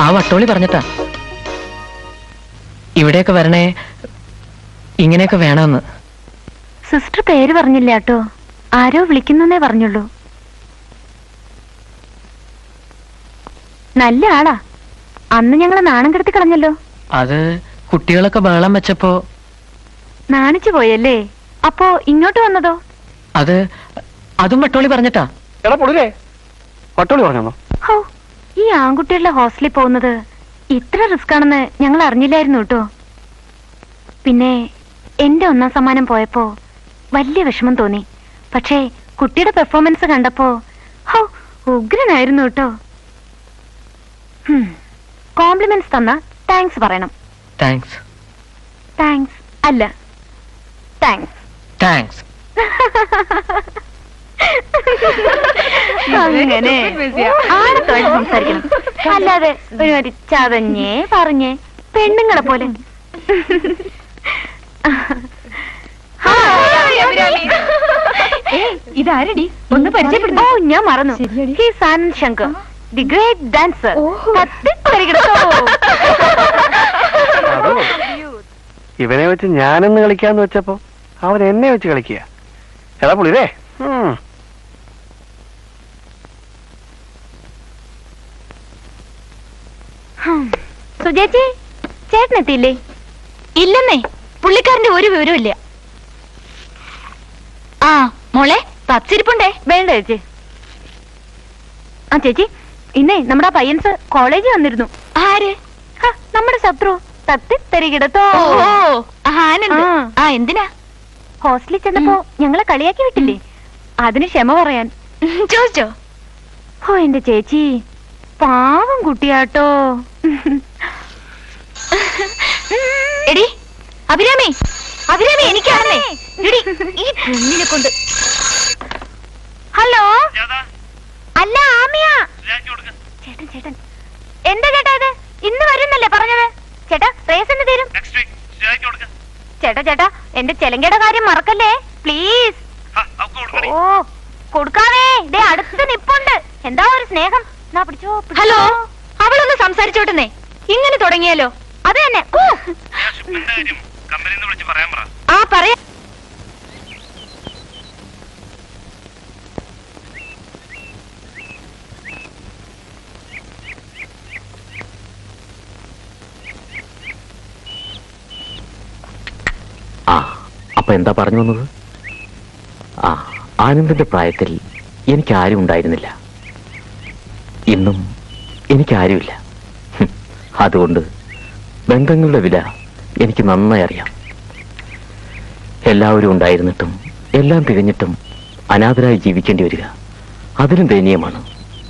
ആ വട്ടോളി പറഞ്ഞിട്ടാ ഇവിടെയൊക്കെ വരണേ, ഇങ്ങനെയൊക്കെ വേണമെന്ന്. സിസ്റ്റർ പേര് പറഞ്ഞില്ല കേട്ടോ, ആരോ വിളിക്കുന്നേ പറഞ്ഞുള്ളൂ. നല്ല ആളാ. അന്ന് ഞങ്ങളെ നാണം കെടുത്തി കളഞ്ഞല്ലോ. അത് കുട്ടികളൊക്കെ ബഹളം വെച്ചപ്പോ നാണിച്ചു പോയല്ലേ? അപ്പോ ഇങ്ങോട്ട് വന്നതോ? അതും വട്ടോളി പറഞ്ഞിട്ടാ. എടാ പൊടിലേ, വട്ടോളി പറഞ്ഞോ? ഹോ, ഈ ആൺകുട്ടികളുടെ ഹോസ്റ്റലിൽ പോകുന്നത് ഇത്ര റിസ്ക് ആണെന്ന് ഞങ്ങൾ അറിഞ്ഞില്ലായിരുന്നു കേട്ടോ. പിന്നെ എന്റെ 1ാം സമ്മാനം പോയപ്പോ വലിയ വിഷമം തോന്നി. പക്ഷേ കുട്ടിയുടെ പെർഫോമൻസ് കണ്ടപ്പോ ഹോ, ഉഗ്രനായിരുന്നു കേട്ടോ. കോംപ്ലിമെന്റ്സ് തന്ന താങ്ക്സ് പറയണം. താങ്ക്സ്. താങ്ക്സ് അല്ല, താങ്ക്സ്. താങ്ക്സ്. അങ്ങനെ ആടത്തോടെ സംസാരിക്കണം, അല്ലാതെ ഒരുമാതിരി ചതഞ്ഞേ പറഞ്ഞേ പെണ്ണുങ്ങളെ പോലെ. ഇതാരടി? ഒന്ന് പരിചയപ്പെടുത്തോ? ഓ, ഞാൻ മറന്നു. He's Anand Shankar, the great dancer. ഇവനെ വെച്ച് ഞാനെന്ന് കളിക്കാന്ന് വെച്ചപ്പോ അവൻ എന്നെ വെച്ച് കളിക്കുക. എടാ പുള്ളിരേ, സുജേച്ചി, ചേട്ടനെത്തിയില്ലേ? ഇല്ലെന്നേ, പുള്ളിക്കാരന്റെ ഒരു വിവരവും ഇല്ല. ആ മോളെ, പച്ചിരിപ്പുണ്ടേ. വേണ്ട ചേച്ചി. ആ ചേച്ചി, ഇന്നേ നമ്മുടെ പയ്യൻസ് കോളേജിൽ വന്നിരുന്നു. ആര്? നമ്മുടെ ശത്രു തത്തിത്തരികിടത്തോ. ആനന്ദ്. ആ, എന്തിനാ? ഹോസ്റ്റലിൽ ചെന്നപ്പോ ഞങ്ങളെ കളിയാക്കി വിട്ടില്ലേ, അതിന് ക്ഷമ പറയാൻ ചോദിച്ചോ? ഓ എന്റെ ചേച്ചി, പാവം കുട്ടിയാട്ടോ. എടി അഭിരാമി, അഭിരാമി, എനിക്കാണേ. എടി ഈ പെണ്ണിനെ കൊണ്ട്. ഹലോ, അല്ല ആമിയാ. ചേട്ടൻ ചേട്ടൻ, എന്താ ചേട്ടാ ഇത്? ഇന്ന് വരുന്നല്ലേ പറഞ്ഞത്? ചേട്ടാ റേസ് എന്ന് തരും. ചേട്ടാ ചേട്ടാ, എന്റെ ചെലങ്കയുടെ കാര്യം മറക്കല്ലേ പ്ലീസ്. ഓ കൊടുക്കാവേ, ദേ അടുത്ത് നിപ്പുണ്ട്. എന്താ ഒരു സ്നേഹം. പിടിച്ചോ. ഹലോ, അവളൊന്ന് സംസാരിച്ചോട്ടെന്നേ. ഇങ്ങനെ തുടങ്ങിയാലോ? അത് തന്നെ. ആ പറയാ. അപ്പൊ എന്താ പറഞ്ഞു വന്നത്? ആനന്ദിന്റെ പ്രായത്തിൽ എനിക്ക് ആരും ഉണ്ടായിരുന്നില്ല. ഇന്നും എനിക്കാരുമില്ല. അതുകൊണ്ട് ബന്ധങ്ങളുടെ വില എനിക്ക് നന്നായി അറിയാം. എല്ലാവരും ഉണ്ടായിരുന്നിട്ടും എല്ലാം തികഞ്ഞിട്ടും അനാഥരായി ജീവിക്കേണ്ടി വരിക അതിനും ദയനീയമാണ്.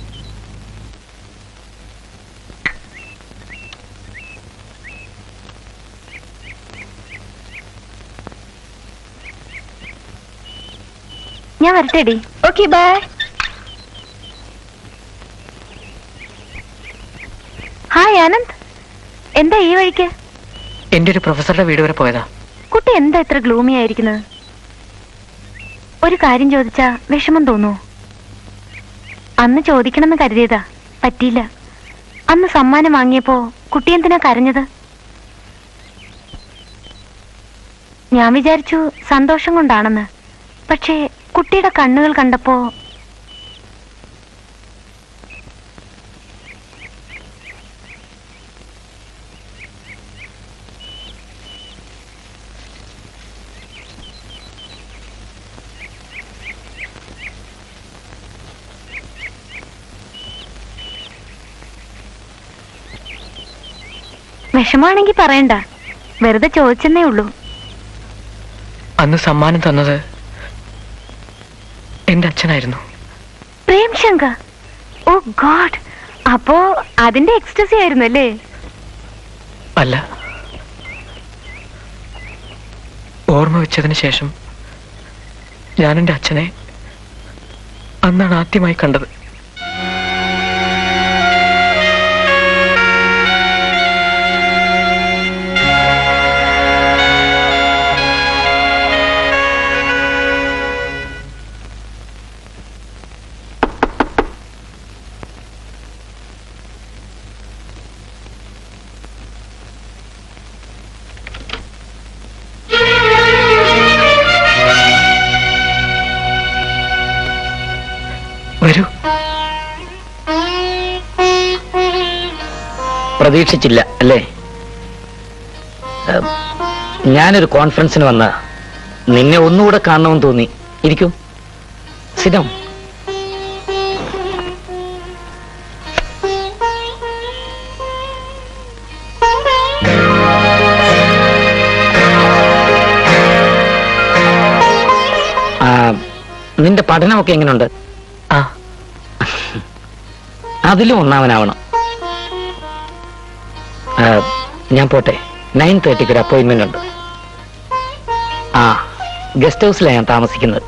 ഞാൻ വരട്ടെടി. Okay, bye. ഹായ് ആനന്ദ്, എന്താ ഈ വഴിക്ക്? എന്റെ ഒരു പ്രൊഫസറുടെ വീട് വരെ പോയതാ. കുട്ടി എന്താ ഇത്ര ഗ്ലൂമി ആയിരിക്കുന്നത്? ഒരു കാര്യം ചോദിച്ചാ വിഷമം തോന്നോ? അന്ന് ചോദിക്കണമെന്ന് കരുതിയതാ, പറ്റിയില്ല. അന്ന് സമ്മാനം വാങ്ങിയപ്പോ കുട്ടി എന്തിനാ കരഞ്ഞത്? ഞാൻ വിചാരിച്ചു സന്തോഷം കൊണ്ടാണെന്ന്. പക്ഷേ കുട്ടിയുടെ കണ്ണുകൾ കണ്ടപ്പോ വിഷമാണെങ്കി പറയണ്ട, വെറുതെ ചോദിച്ചെന്നേ ഉള്ളൂ. അന്ന് സമ്മാനം തന്നത് എന്റെ അച്ഛനായിരുന്നു. പ്രേംശങ്കർ. ഓ ഗോഡ്, അപ്പോ അതിന്റെ എക്സ്റ്റസി ആയിരുന്നു അല്ലേ? അല്ല, ഓർമ്മ വെച്ചതിന് ശേഷം ഞാൻ എന്റെ അച്ഛനെ അന്നാണ് ആദ്യമായി കണ്ടത്. പ്രതീക്ഷിച്ചില്ല അല്ലേ? ഞാനൊരു കോൺഫറൻസിന് വന്ന നിന്നെ ഒന്നുകൂടെ കാണണമെന്ന് തോന്നി. ഇരിക്കൂ, സിഡം. നിന്റെ പഠനമൊക്കെ എങ്ങനെയുണ്ട്? അതിലും ഒന്നാമനാവണം. ഞാൻ പോട്ടെ, 9:30 ഒരു അപ്പോയിന്റ്മെന്റ് ഉണ്ട്. ഗസ്റ്റ് ഹൗസിലാണ് ഞാൻ താമസിക്കുന്നത്.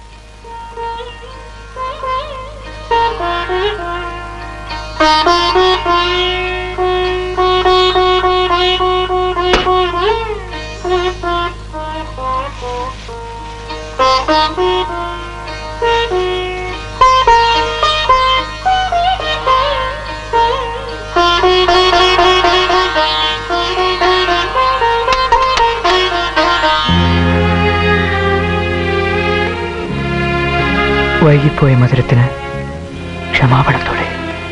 വൈകിപ്പോയ മധുരത്തിന് ക്ഷമാപണത്തോടെ.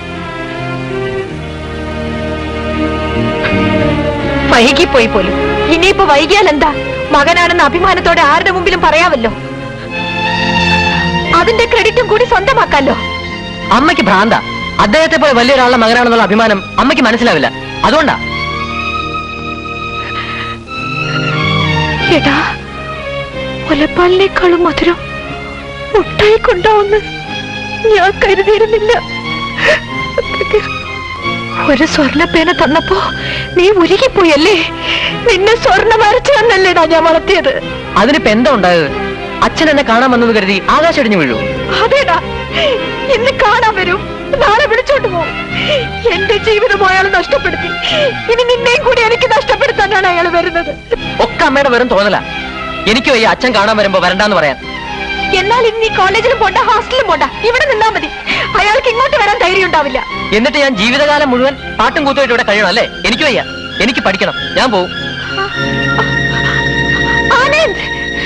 വൈകിപ്പോയി പോലും. ഇനിയിപ്പോ വൈകിയാൽ എന്താ? മകനാണെന്ന് അഭിമാനത്തോടെ ആരുടെ മുമ്പിലും പറയാമല്ലോ. അതിന്റെ ക്രെഡിറ്റും കൂടി സ്വന്തമാക്കാലോ. അമ്മയ്ക്ക് ഭ്രാന്ത. അദ്ദേഹത്തെ പോലെ വലിയൊരാളുടെ മകനാണെന്നുള്ള അഭിമാനം അമ്മയ്ക്ക് മനസ്സിലാവില്ല. അതുകൊണ്ടാ. എടാ, മുലപ്പാലിനേക്കാളും മധുരം മുട്ടായിക്കൊണ്ടാവുന്ന് ഞാൻ കരുതിയിരുന്നില്ല. ഒരു സ്വർണ്ണപ്പേന തന്നപ്പോ നീ ഉരുകിപ്പോയല്ലേ? നിന്നെ സ്വർണ്ണം വരച്ചു തന്നല്ലേടാ ഞാൻ വളർത്തിയത്. അതിനിപ്പോ എന്താ ഉണ്ടായത്? അച്ഛൻ എന്നെ കാണാൻ വന്നത് കരുതി ആകാശം ഇടിഞ്ഞു വീഴൂ. അതേടാ, ഇന്ന് കാണാൻ വരും, നാളെ വിളിച്ചോണ്ട് പോകും. എന്റെ ജീവിതം അയാൾ നഷ്ടപ്പെടുത്തി. ഇനി നിന്നെയും കൂടി എനിക്ക് നഷ്ടപ്പെടുത്താനാണ് അയാൾ വരുന്നത്. ഒക്കെ അമ്മയുടെ വെറും തോന്നല. എനിക്ക് വയ്യ അച്ഛൻ കാണാൻ വരുമ്പോ വരണ്ടാന്ന് പറയാൻ. എന്നാൽ ഇനി നീ കോളേജിലും പോണ്ട, ഹോസ്റ്റലിലും പോണ്ട, ഇവിടെ നിന്നാ മതി. അയാൾക്ക് ഇങ്ങോട്ട് വരാൻ ധൈര്യം ഉണ്ടാവില്ല. എന്നിട്ട് ഞാൻ ജീവിതകാലം മുഴുവൻ പാട്ടും കൂത്തുമായിട്ട് ഇവിടെ കഴിയണം അല്ലേ? എനിക്ക് വയ്യ, എനിക്ക് പഠിക്കണം, ഞാൻ പോവും. ആനന്ദ്,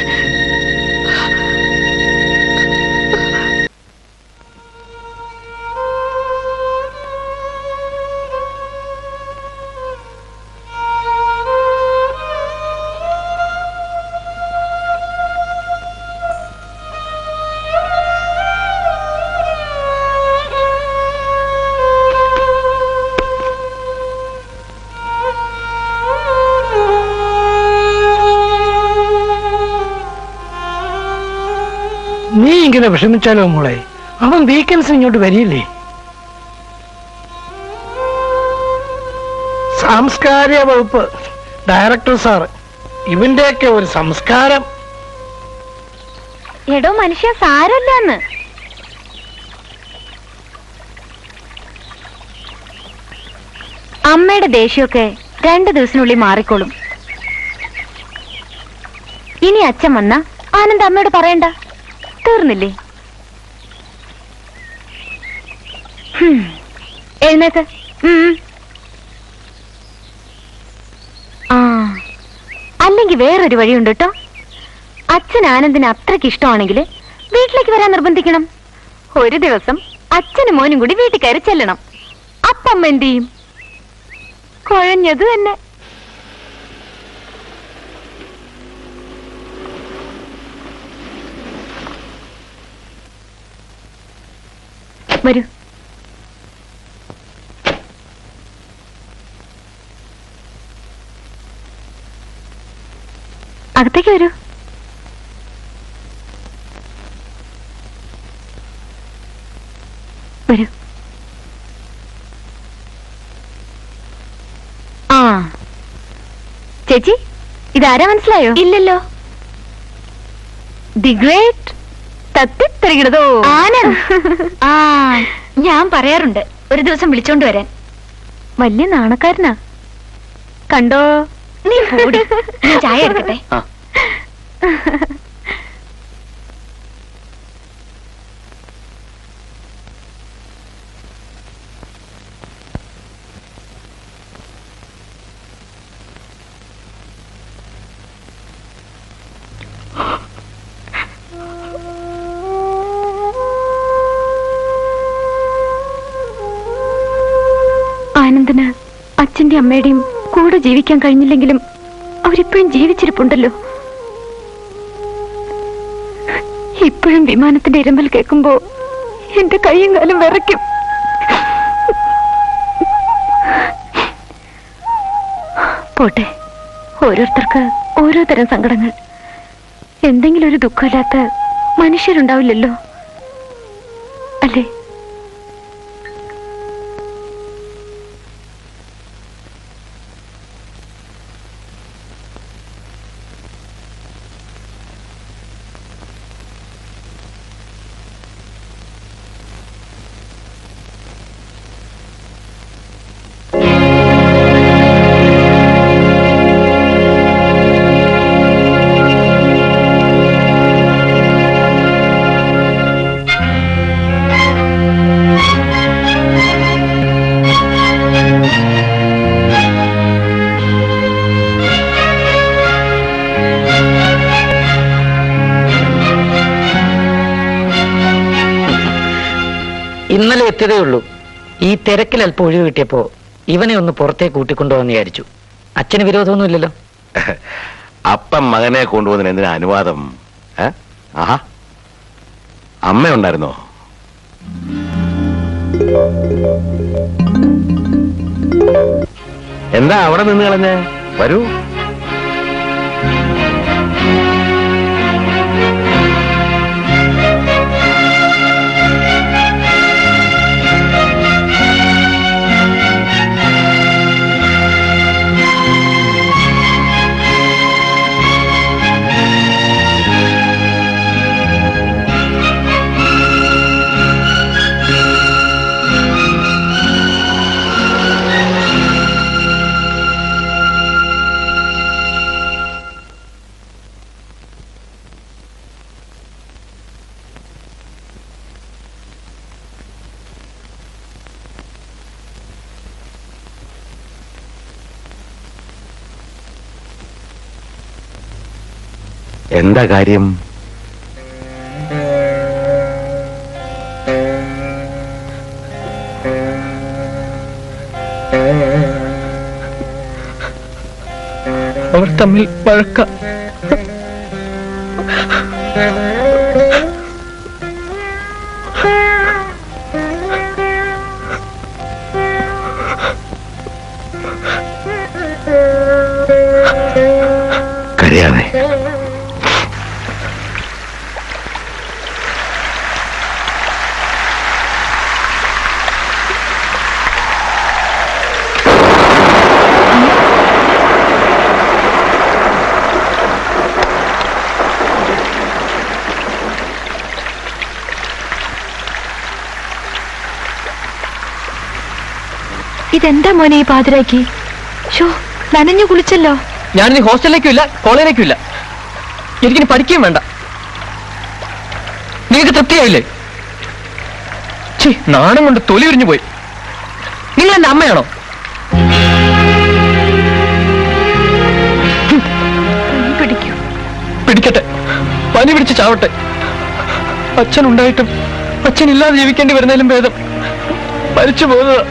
നീ ഇങ്ങനെ വിഷമിച്ചാലോ മോളെ? അവൻ വീക്കെൻഡ്സ് ഇങ്ങോട്ട് വരില്ലേ? സാംസ്കാരിക വകുപ്പ് ഡയറക്ടർ സാർ, ഇവന്റെയൊക്കെ ഒരു സംസ്കാരം. എടോ മനുഷ്യ, സാരമില്ലാന്ന്. അമ്മയുടെ ദേഷ്യമൊക്കെ 2 ദിവസത്തിനുള്ളിൽ മാറിക്കോളും. ഇനി അച്ഛൻ വന്ന ആനന്ദ് അമ്മയോട് പറയണ്ട, തീർന്നില്ലേ? എഴുന്നേക്ക്. അല്ലെങ്കിൽ വേറൊരു വഴിയുണ്ട് കേട്ടോ. അച്ഛൻ ആനന്ദിന് അത്രയ്ക്ക് ഇഷ്ടമാണെങ്കിൽ വീട്ടിലേക്ക് വരാൻ നിർബന്ധിക്കണം. ഒരു ദിവസം അച്ഛനും മോനും കൂടി വീട്ടിൽ കയറി ചെല്ലണം. അപ്പം എന്ത് ചെയ്യും? കുഴഞ്ഞത് തന്നെ. വരൂ. അകത്തേക്ക് വരൂ. വരൂ. ചേച്ചി, ഇതാരാ മനസ്സിലായോ? ഇല്ലല്ലോ. ദി ഗ്രേറ്റ് തത്തിത്തരികിടതോ ആനന്ദ്. ഞാൻ പറയാറുണ്ട് ഒരു ദിവസം വിളിച്ചോണ്ട് വരാൻ. വലിയ നാണക്കാരനാ കണ്ടോ. നീ ചായ എടുക്കട്ടെ. ആനന്ദിന് അച്ഛന്റെ അമ്മയുടെയും കൂടെ ജീവിക്കാൻ കഴിഞ്ഞില്ലെങ്കിലും അവരിപ്പോഴും ജീവിച്ചിരിപ്പുണ്ടല്ലോ. ഇപ്പോഴും വിമാനത്തിന്റെ ഇരമ്പൽ കേൾക്കുമ്പോ എന്റെ കൈയും കാലും വിറയ്ക്കും. പോട്ടെ, ഓരോരുത്തർക്ക് ഓരോ തരം സങ്കടങ്ങൾ. എന്തെങ്കിലും ഒരു ദുഃഖമില്ലാത്ത മനുഷ്യരുണ്ടാവില്ലല്ലോ, അല്ലേ? ഇന്നലെ എത്തിയതേ ഉള്ളൂ. ഈ തിരക്കിൽ അല്പം ഒഴിവ് കിട്ടിയപ്പോ ഇവനെ ഒന്ന് പുറത്തേക്ക് കൂട്ടിക്കൊണ്ടുപോകാന്ന് വിചാരിച്ചു. അച്ഛന് വിരോധമൊന്നുമില്ലല്ലോ? അപ്പം മകനെ കൊണ്ടുപോകുന്നതിന് എന്തിനാ അനുവാദം? ആഹാ, അമ്മയുണ്ടായിരുന്നോ? എന്താ അവിടെ നിന്ന് കളഞ്ഞേ? വരൂ. എന്താ കാര്യം? അവർ തമ്മിൽ വഴക്ക. കരയാതെ. ഇതെന്താ മോനെ ഈ പാതിരാക്കി? ഷോ, നനഞ്ഞു കുളിച്ചല്ലോ. ഞാനിനി ഹോസ്റ്റലിലേക്കും ഇല്ല കോളേജിലേക്കും ഇല്ല. എനിക്കിനി പഠിക്കുകയും വേണ്ട. നിങ്ങൾക്ക് തൃപ്തിയായില്ലേ? നാണം കൊണ്ട് തൊലി ഉരിഞ്ഞു പോയി. നിങ്ങൾ എന്റെ അമ്മയാണോ? പിടിക്കട്ടെ, പനി പിടിച്ച് ചാവട്ടെ. അച്ഛനുണ്ടായിട്ടും അച്ഛനില്ലാതെ ജീവിക്കേണ്ടി വരുന്നതിലും ഭേദം മരിച്ചു പോകുന്നത്.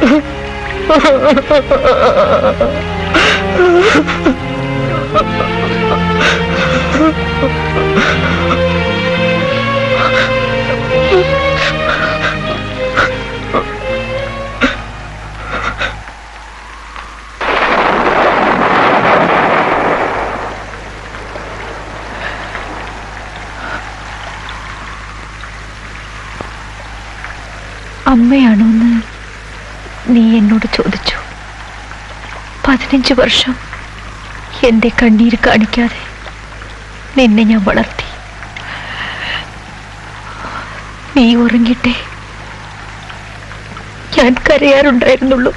അമ്മയാണോന്ന് നീ എന്നോട് ചോദിച്ചു. 15 വർഷം എന്റെ കണ്ണീര് കാണിക്കാതെ നിന്നെ ഞാൻ വളർത്തി. നീ ഉറങ്ങിട്ടെ ഞാൻ കരയാറുണ്ടായിരുന്നുള്ളൂ.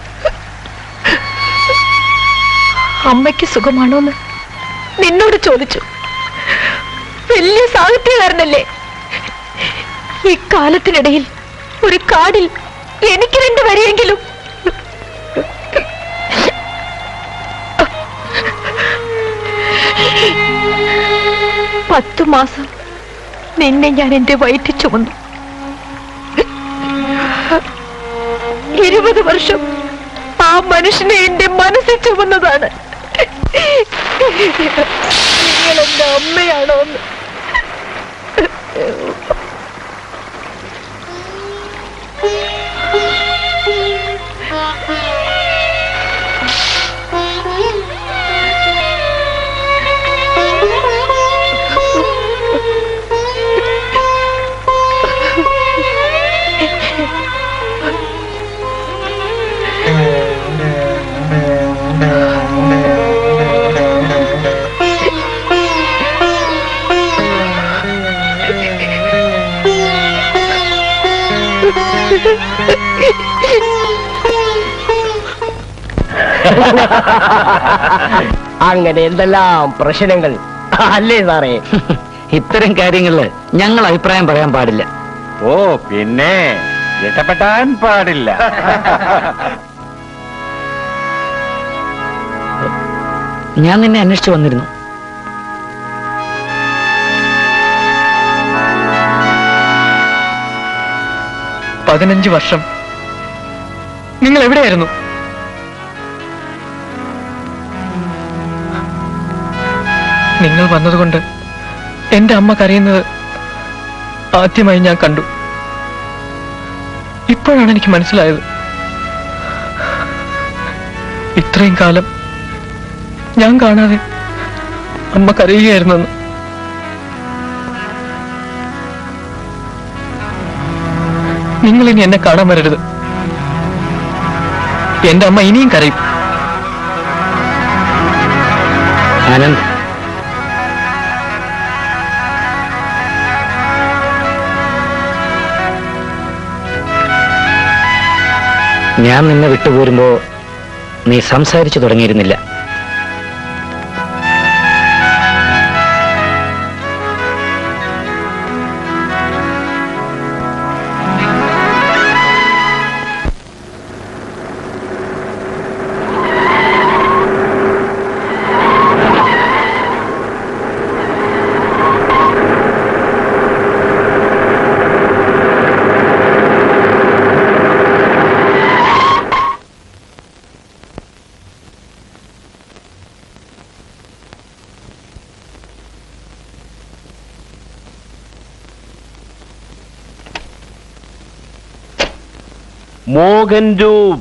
അമ്മയ്ക്ക് സുഖമാണോന്ന് നിന്നോട് ചോദിച്ചു. വലിയ സാഹിത്യകാരനല്ലേ? ഈ കാലത്തിനിടയിൽ ഒരു കാടിൽ എനിക്ക് 2 വരിയെങ്കിലും. പത്തു മാസം നിന്നെ ഞാൻ എന്റെ വയറ്റിൽ ചുമന്നു. 20 വർഷം ആ മനുഷ്യനെ എന്റെ മനസ്സിൽ ചുമന്നതാണ്. നിങ്ങൾ എന്റെ അമ്മയാണോ എന്ന് അങ്ങനെ എന്തെല്ലാം പ്രശ്നങ്ങൾ അല്ലേ സാറേ? ഇത്തരം കാര്യങ്ങളില് ഞങ്ങൾ അഭിപ്രായം പറയാൻ പാടില്ല. ഓ പിന്നെ ഇഷ്ടപ്പെട്ടാൻ പാടില്ല. ഞാൻ നിന്നെ അന്വേഷിച്ചു വന്നിരുന്നു. പതിനഞ്ച് വർഷം നിങ്ങൾ എവിടെയായിരുന്നു? നിങ്ങൾ വന്നതുകൊണ്ട് എന്റെ അമ്മ കരയുന്നത് ആദ്യമായി ഞാൻ കണ്ടു. ഇപ്പോഴാണ് എനിക്ക് മനസ്സിലായത് ഇത്രയും കാലം ഞാൻ കാണാതെ അമ്മ കരയുകയായിരുന്നെന്ന്. നിങ്ങൾ ഇനി എന്നെ കാണാൻ വരരുത്. എന്റെ അമ്മ ഇനിയും കരയും. ആനന്ദ്, ഞാൻ നിന്നെ വിട്ടുപോരുമ്പോ നീ സംസാരിച്ചു തുടങ്ങിയിരുന്നില്ല. മോഹൻ രൂപ്.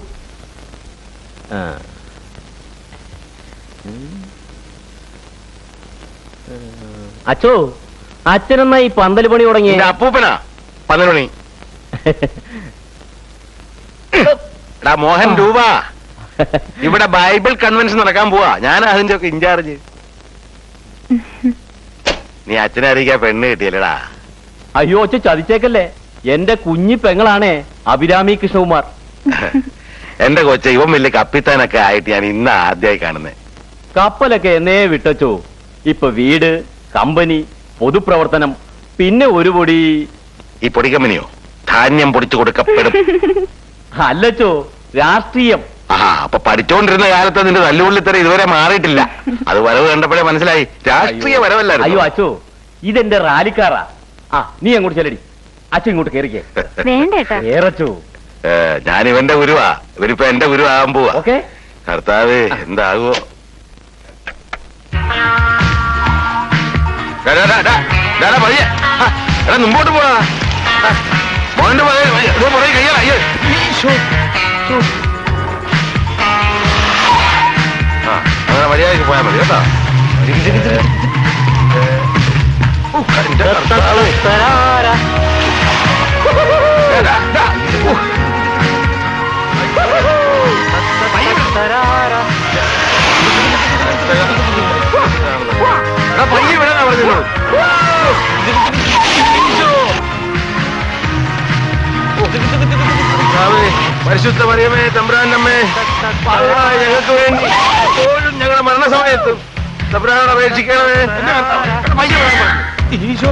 അച്ചോ, അച്ഛനെന്നാ ഈ പന്തൽ പണി തുടങ്ങി? അപ്പൂപ്പനാ പന്തൽ പണി. മോഹൻ രൂപ, ഇവിടെ ബൈബിൾ കൺവെൻഷൻ നടക്കാൻ പോവാ. ഞാൻ അതിന്റെ ഒക്കെ ഇൻചാർജ്. നീ അച്ഛനെ അറിയിക്കാൻ പെണ്ണ് കിട്ടിയല്ലടാ. അയ്യോ അച്ഛൻ ചതിച്ചേക്കല്ലേ, എന്റെ കുഞ്ഞി പെങ്ങളാണേ അഭിരാമി കൃഷ്ണകുമാർ. എന്റെ കൊച്ച, ഇവൻ വലിയ കപ്പിത്താനൊക്കെ ആയിട്ട് ഞാൻ ഇന്ന് ആദ്യമായി കാണുന്നേ. കപ്പലൊക്കെ എന്നേ വിട്ടച്ചോ. ഇപ്പൊ വീട്, കമ്പനി, പൊതുപ്രവർത്തനം, പിന്നെ ഒരു പൊടി. ഈ പൊടി കമ്പനിയോ? ധാന്യം പൊടിച്ചു കൊടുക്കപ്പെടും. അല്ലച്ചോ, രാഷ്ട്രീയം. അപ്പൊ പഠിച്ചോണ്ടിരുന്ന കാലത്ത് നിന്റെ തല്ലുകൊള്ളിത്തരം ഇതുവരെ മാറിയിട്ടില്ല. അത് വരവ് കണ്ടപ്പോഴേ മനസ്സിലായി രാഷ്ട്രീയ വരവല്ലായിരുന്നു. അയ്യോ അച്ചോ, ഇതെന്റെ റാലിക്കാറാ. നീ അങ്ങോട്ട് ചെല്ലടി, അച്ഛൻ ഇങ്ങോട്ട് കേറിക്കേ. കേറച്ചോ. ഞാൻ ഇവന്റെ ഗുരുവാ, ഇവരിപ്പോ എന്റെ ഗുരു ആകാൻ പോവാ. കർത്താവ് എന്താകുവോ? മുമ്പോട്ട് പോടാ. മോന്റെ പുറകെ കയ്യാ. അങ്ങനെ മര്യാദക്ക് പോയാൽ മതി കേട്ടോ. പയ്യെ വിടാനാ പറഞ്ഞത്. പരിശുദ്ധ മറിയമേ, തമ്പുരാന്റെ അമ്മേ, ഞങ്ങൾക്ക് വേണ്ടി എപ്പോഴും ഞങ്ങളുടെ മരണസമയത്തും തമ്പുരാനോട് അപേക്ഷിക്കണമേ. ഈശോ,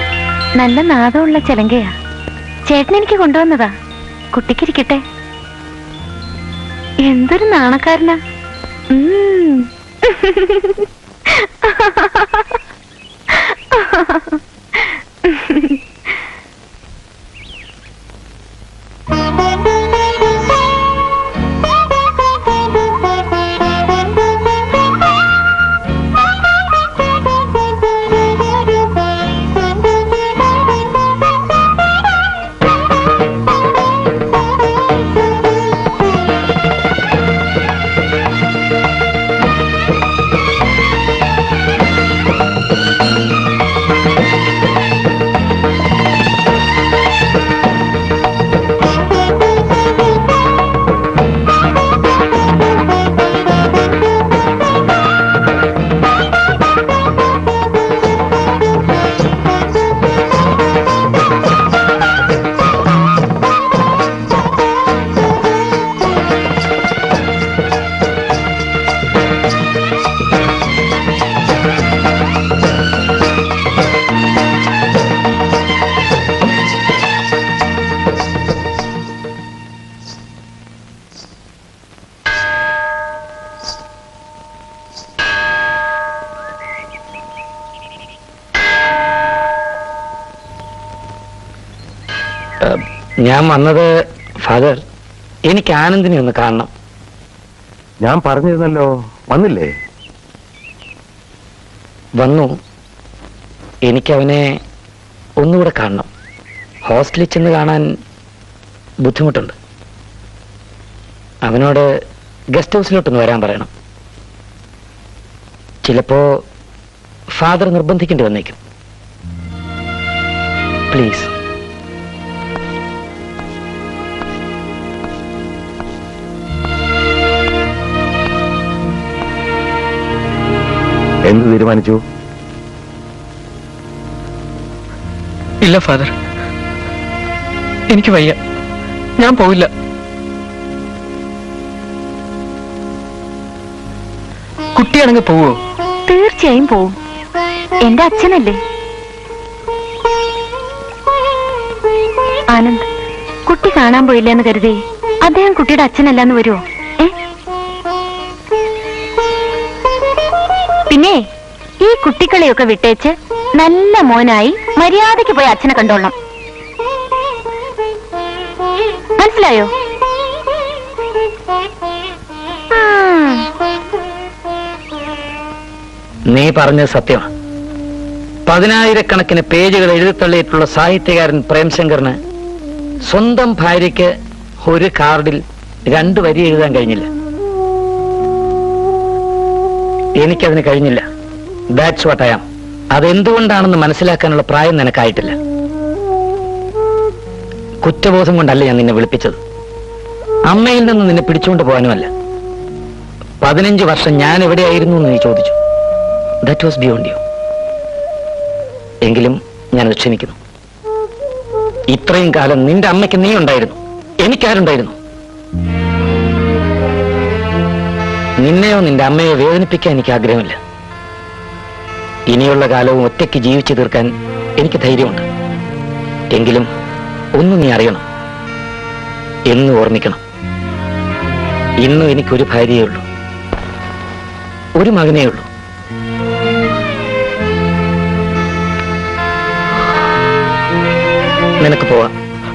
നല്ല നാദമുള്ള ചെലങ്കയാ. ചേട്ടൻ എനിക്ക് കൊണ്ടുവന്നതാ. കുട്ടിക്കിരിക്കട്ടെ. എന്തൊരു നാണക്കാരനാ. ഞാൻ വന്നത് ഫാദർ, എനിക്ക് ആനന്ദിനെ ഒന്ന് കാണണം. ഞാൻ പറഞ്ഞിരുന്നല്ലോ, വന്നില്ലേ? വന്നു. എനിക്കവനെ ഒന്നുകൂടെ കാണണം. ഹോസ്റ്റലിൽ ചെന്ന് കാണാൻ ബുദ്ധിമുട്ടുണ്ട്. അവനോട് ഗസ്റ്റ് ഹൗസിലോട്ടൊന്ന് വരാൻ പറയണം. ചിലപ്പോ ഫാദർ നിർബന്ധിക്കേണ്ടി വന്നേക്കും. പ്ലീസ്. എന്ത് തീരുമാനിച്ചു? ഇല്ല ഫാദർ, എനിക്ക് വയ്യ, ഞാൻ പോവില്ല. കുട്ടിയാണെങ്കിൽ പോവോ? തീർച്ചയായും പോവും. എന്റെ അച്ഛനല്ലേ. ആനന്ദ്, കുട്ടി കാണാൻ പോയില്ലെന്ന് കരുതി അദ്ദേഹം കുട്ടിയുടെ അച്ഛനല്ലാന്ന് വരുമോ? പിന്നെ ഈ കുട്ടികളെയൊക്കെ വിട്ടേച്ച് നല്ല മോനായി മര്യാദയ്ക്ക് പോയി അച്ഛനെ കണ്ടോളണം. മനസ്സിലായോ? നീ പറഞ്ഞത് സത്യമാണ്. 10,000-കണക്കിന് പേജുകൾ എഴുതിത്തള്ളിയിട്ടുള്ള സാഹിത്യകാരൻ പ്രേംശങ്കറിന് സ്വന്തം ഭാര്യയ്ക്ക് ഒരു കാർഡിൽ 2 വരി എഴുതാൻ കഴിഞ്ഞില്ല. എനിക്കതിന് കഴിഞ്ഞില്ല. That's what I am. അതെന്തുകൊണ്ടാണെന്ന് മനസ്സിലാക്കാനുള്ള പ്രായം നിനക്കായിട്ടില്ല. കുറ്റബോധം കൊണ്ടല്ല ഞാൻ നിന്നെ വിളിപ്പിച്ചത്. അമ്മയിൽ നിന്ന് നിന്നെ പിടിച്ചുകൊണ്ട് പോകാനുമല്ല. 15 വർഷം ഞാൻ എവിടെയായിരുന്നു എന്ന് നീ ചോദിച്ചു. That was beyond you. എങ്കിലും ഞാനത് ക്ഷമിക്കുന്നു. ഇത്രയും കാലം നിന്റെ അമ്മയ്ക്ക് നീ ഉണ്ടായിരുന്നു, എനിക്കാരുണ്ടായിരുന്നു? നിന്നെയോ നിന്റെ അമ്മയോ വേദനിപ്പിക്കാൻ എനിക്ക് ആഗ്രഹമില്ല. ഇനിയുള്ള കാലവും ഒറ്റയ്ക്ക് ജീവിച്ചു തീർക്കാൻ എനിക്ക് ധൈര്യമുണ്ട്. എങ്കിലും ഒന്ന് നീ അറിയണം, എന്ന് ഓർമ്മിക്കണം. ഇന്നും എനിക്കൊരു ഭാര്യയേ ഉള്ളൂ, ഒരു മകനേ ഉള്ളൂ. നിനക്ക് പോവാം.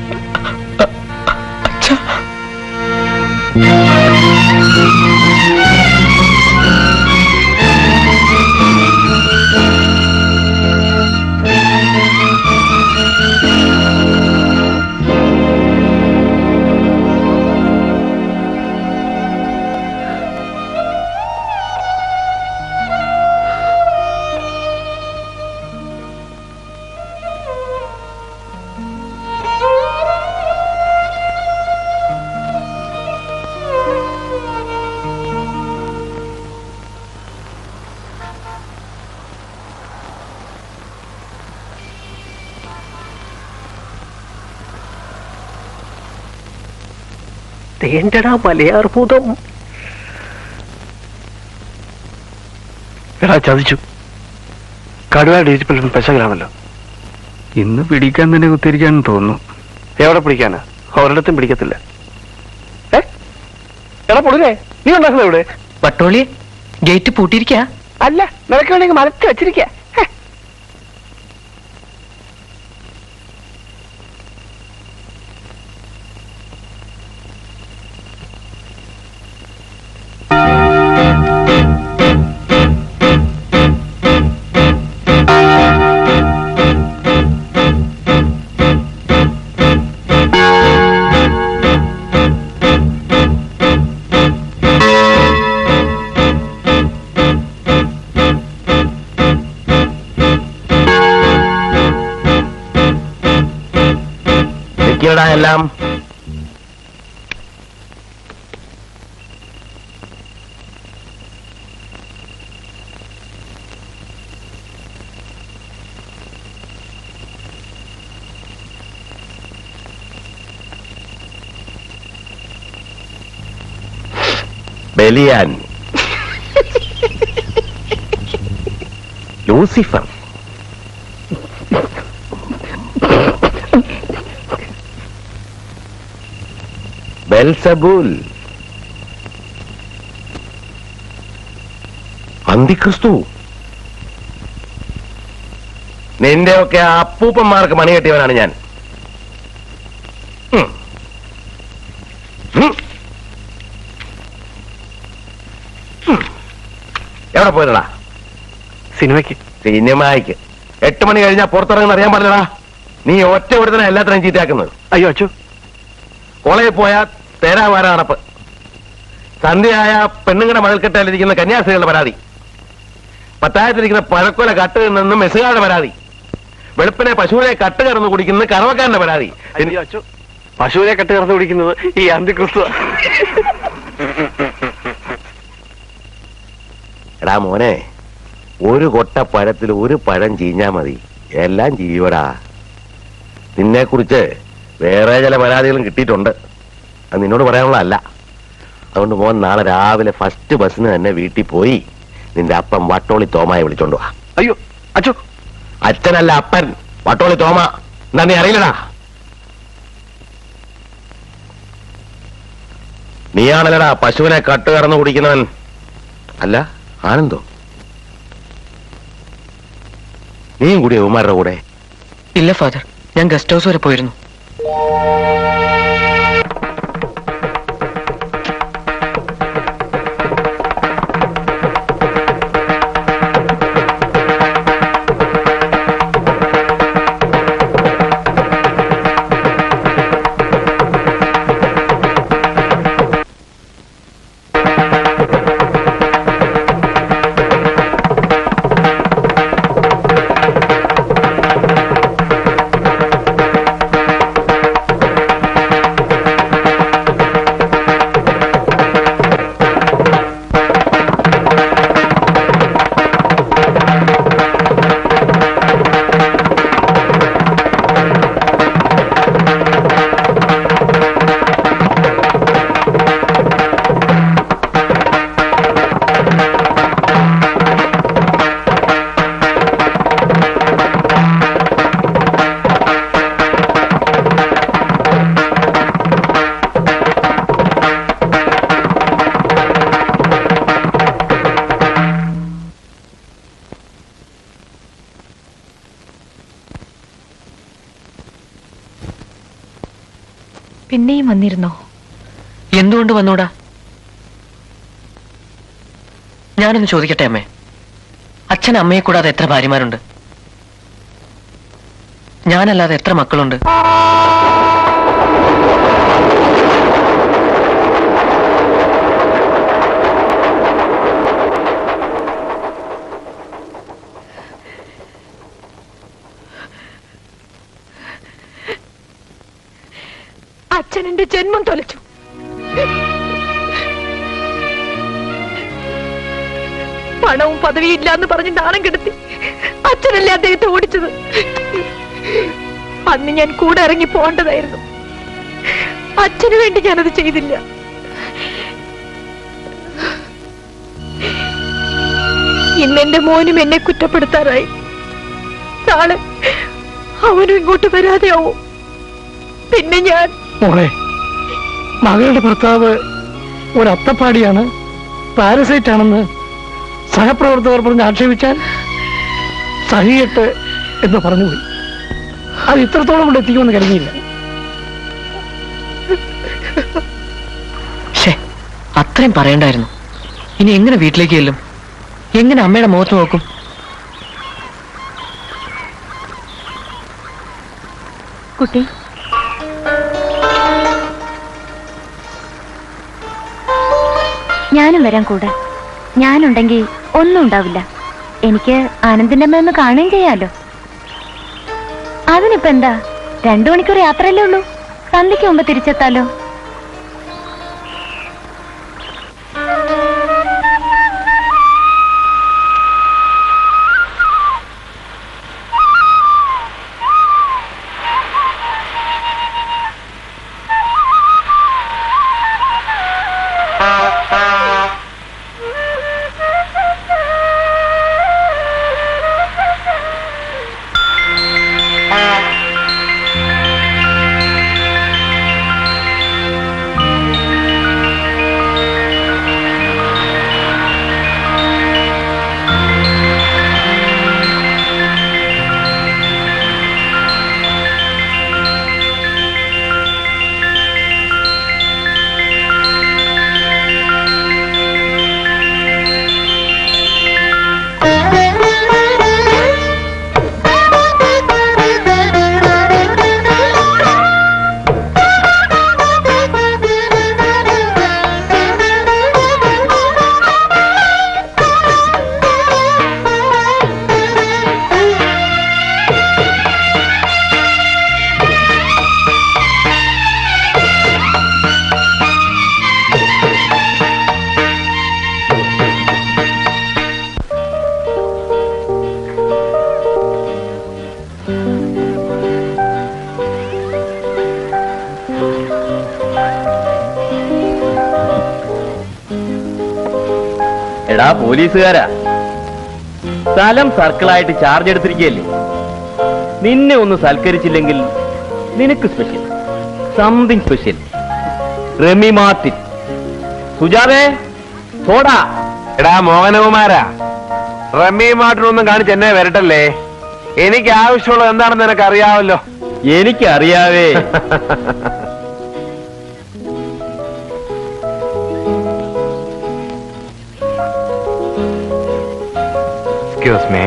തേണ്ടടാ മലയാർഭൂതം. എടാ ചതിച്ചു. കടുവ ഡിജിറ്റൽ പെശകലാണല്ലോ. ഇന്ന് പിടിക്കാൻ തന്നെ കുത്തിരിക്കാന്ന് തോന്നുന്നു. എവിടെ പിടിക്കാനാ? ഒരിടത്തും പിടിക്കത്തില്ല. എടാ പൊടുന്നേ, നീ ഉണ്ടാക്കുന്നത് എവിടെ? വട്ടോളി ഗേറ്റ് പൂട്ടിയിരിക്കാ? അല്ല, നിനക്ക് വേണമെങ്കിൽ മലത്തി വെച്ചിരിക്ക. എല്ലാം ബലിയാൻ, ലൂസിഫർ, ബെൽസബൂൽ, അന്തിക്രിസ്തു. നിന്റെയൊക്കെ അപ്പൂപ്പന്മാർക്ക് മണി കെട്ടിയവനാണ് ഞാൻ. എവിടെ പോയതാ? സിനിമയ്ക്ക്. 8 മണി കഴിഞ്ഞാൽ പുറത്തിറങ്ങുന്ന അറിയാൻ പാടില്ലടാ. നീ ഒറ്റ ഒരുത്തനെ എല്ലാത്തിനും ചീത്തയാക്കുന്നത്. അയ്യോ അച്ചു, കോളേജിൽ പോയാൽ തേരാവാര നടപ്പ്. സന്ധ്യയായ പെണ്ണുങ്ങളുടെ മതിൽക്കെട്ടാലിരിക്കുന്ന കന്യാസ്ത്രീകളുടെ പരാതി, പത്തായത്തിരിക്കുന്ന പഴക്കൊല കട്ട് നിന്നും മെസ്സുകാരുടെ പരാതി, വെളുപ്പിനെ പശുവിനെ കട്ട് കറന്ന് കുടിക്കുന്ന കറവക്കാരന്റെ പരാതി. പശുവിനെ കട്ട് കറന്ന് കുടിക്കുന്നത് ഈ അന്തിക്രിസ്തു. എടാ മോനെ, ഒരു കൊട്ട പഴത്തിൽ ഒരു പഴം ചീഞ്ഞാ മതി, എല്ലാം ചീവടാ. നിന്നെ കുറിച്ച് വേറെ ചില പരാതികളും കിട്ടിയിട്ടുണ്ട്. അത് നിന്നോട് പറയാനുള്ളതല്ല. അതുകൊണ്ട് മോൻ നാളെ രാവിലെ ഫസ്റ്റ് ബസ്സിന് തന്നെ വീട്ടിൽ പോയി നിന്റെ അപ്പൻ വട്ടോളി തോമയെ വിളിച്ചോണ്ട് വാ. അയ്യോ അച്ചു, അച്ഛനല്ല അപ്പൻ, വട്ടോളി തോമ. എന്താ നീ അറിയില്ലടാ? നീയാണല്ലടാ പശുവിനെ കട്ട് കറന്ന് കുടിക്കുന്നവൻ. അല്ല ആനന്ദോ, നീയും കൂടി ഉമാരുടെ കൂടെ? ഇല്ല ഫാദർ, ഞാൻ ഗസ്റ്റ് ഹൗസ് വരെ പോയിരുന്നു. പിന്നെയും വന്നിരുന്നോ? എന്തുകൊണ്ട് വന്നൂടാ? ഞാനൊന്ന് ചോദിക്കട്ടെ അമ്മേ, അച്ഛൻ അമ്മയെ കൂടാതെ എത്ര ഭാര്യമാരുണ്ട്? ഞാനല്ലാതെ എത്ര മക്കളുണ്ട്? അച്ഛൻ എന്റെ ജന്മം തൊലച്ചു. പണവും പദവിയും ഇല്ലാന്ന് പറഞ്ഞ് നാണം കെടുത്തി അച്ഛനല്ലേ അദ്ദേഹത്തെ ഓടിച്ചത്. അന്ന് ഞാൻ കൂടെ ഇറങ്ങി പോകേണ്ടതായിരുന്നു. അച്ഛനു വേണ്ടി ഞാനത് ചെയ്തില്ല. ഇന്നെന്റെ മോനും എന്നെ കുറ്റപ്പെടുത്താറായി. നാളെ അവനും ഇങ്ങോട്ട് വരാതെയാവും. പിന്നെ ഞാൻ മോളെ, മകളുടെ ഭർത്താവ് ഒരു അത്തപ്പാടിയാണ്, പാരസൈറ്റ് ആണെന്ന് സഹപ്രവർത്തകർ പറഞ്ഞ് ആക്ഷേപിച്ചാൽ സഹിയട്ട് എന്ന് പറഞ്ഞുപോയി. അത് ഇത്രത്തോളം കൊണ്ട് എത്തിക്കുമെന്ന് കരുതിയില്ല. അത്രയും പറയണ്ടായിരുന്നു. ഇനി എങ്ങനെ വീട്ടിലേക്ക് ചെല്ലും? എങ്ങനെ അമ്മയുടെ മുഖത്ത് നോക്കും? കുട്ടി, ഞാനും വരാൻ കൂടെ. ഞാനുണ്ടെങ്കിൽ ഒന്നും ഉണ്ടാവില്ല. എനിക്ക് ആനന്ദിന്റെ അമ്മ ഒന്ന് കാണുകയും ചെയ്യാലോ. അതിനിപ്പോ എന്താ, 2 മണിക്കൂർ യാത്രയല്ലേ ഉള്ളൂ. സന്ധ്യയ്ക്ക് മുമ്പ് തിരിച്ചെത്താലോ. എടാ പോലീസുകാരാ, സ്ഥലം സർക്കിളായിട്ട് ചാർജ് എടുത്തിരിക്കുകയല്ലേ. നിന്നെ ഒന്ന് സൽക്കരിച്ചില്ലെങ്കിൽ നിനക്ക് special, something special. Remy Martin, സുജാവേ സോഡാ. എടാ മോഹനകുമാരാ, റമി മാർട്ടിനൊന്നും കാണിച്ച് എന്നെ വരട്ടല്ലേ. എനിക്ക് ആവശ്യമുള്ളത് എന്താണെന്ന് നിനക്ക് അറിയാമല്ലോ. എനിക്കറിയാവേ. Excuse me.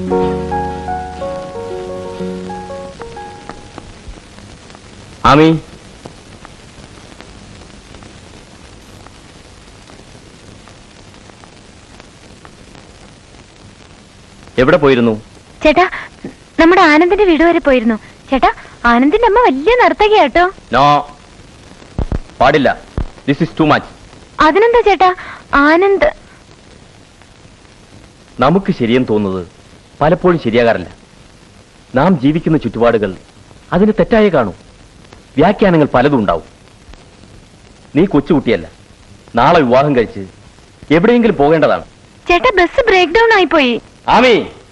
ആമി, എവിടെ പോയിരുന്നു? ചേട്ടാ, നമ്മുടെ ആനന്ദിന്റെ വീട് വരെ പോയിരുന്നു. ചേട്ടാ, ആനന്ദിന്റെ അമ്മ വലിയ നർത്തകിയാട്ടോ. നോ, പാടില്ല. This is too much. അതിനെന്താ ചേട്ടാ, ആനന്ദ്. നമുക്ക് ശരിയെന്ന് തോന്നുന്നത് പലപ്പോഴും ശരിയാകാറില്ല. നാം ജീവിക്കുന്ന ചുറ്റുപാടുകൾ അതിന് തെറ്റായി കാണും. വ്യാഖ്യാനങ്ങൾ പലതും ഉണ്ടാവും. നീ കൊച്ചുകുട്ടിയല്ല. നാളെ വിവാഹം കഴിച്ച് എവിടെയെങ്കിലും പോകേണ്ടതാണ്. ചേട്ടാ, ബസ് ബ്രേക്ക് ഡൗൺ ആയിപ്പോയി. ആമി,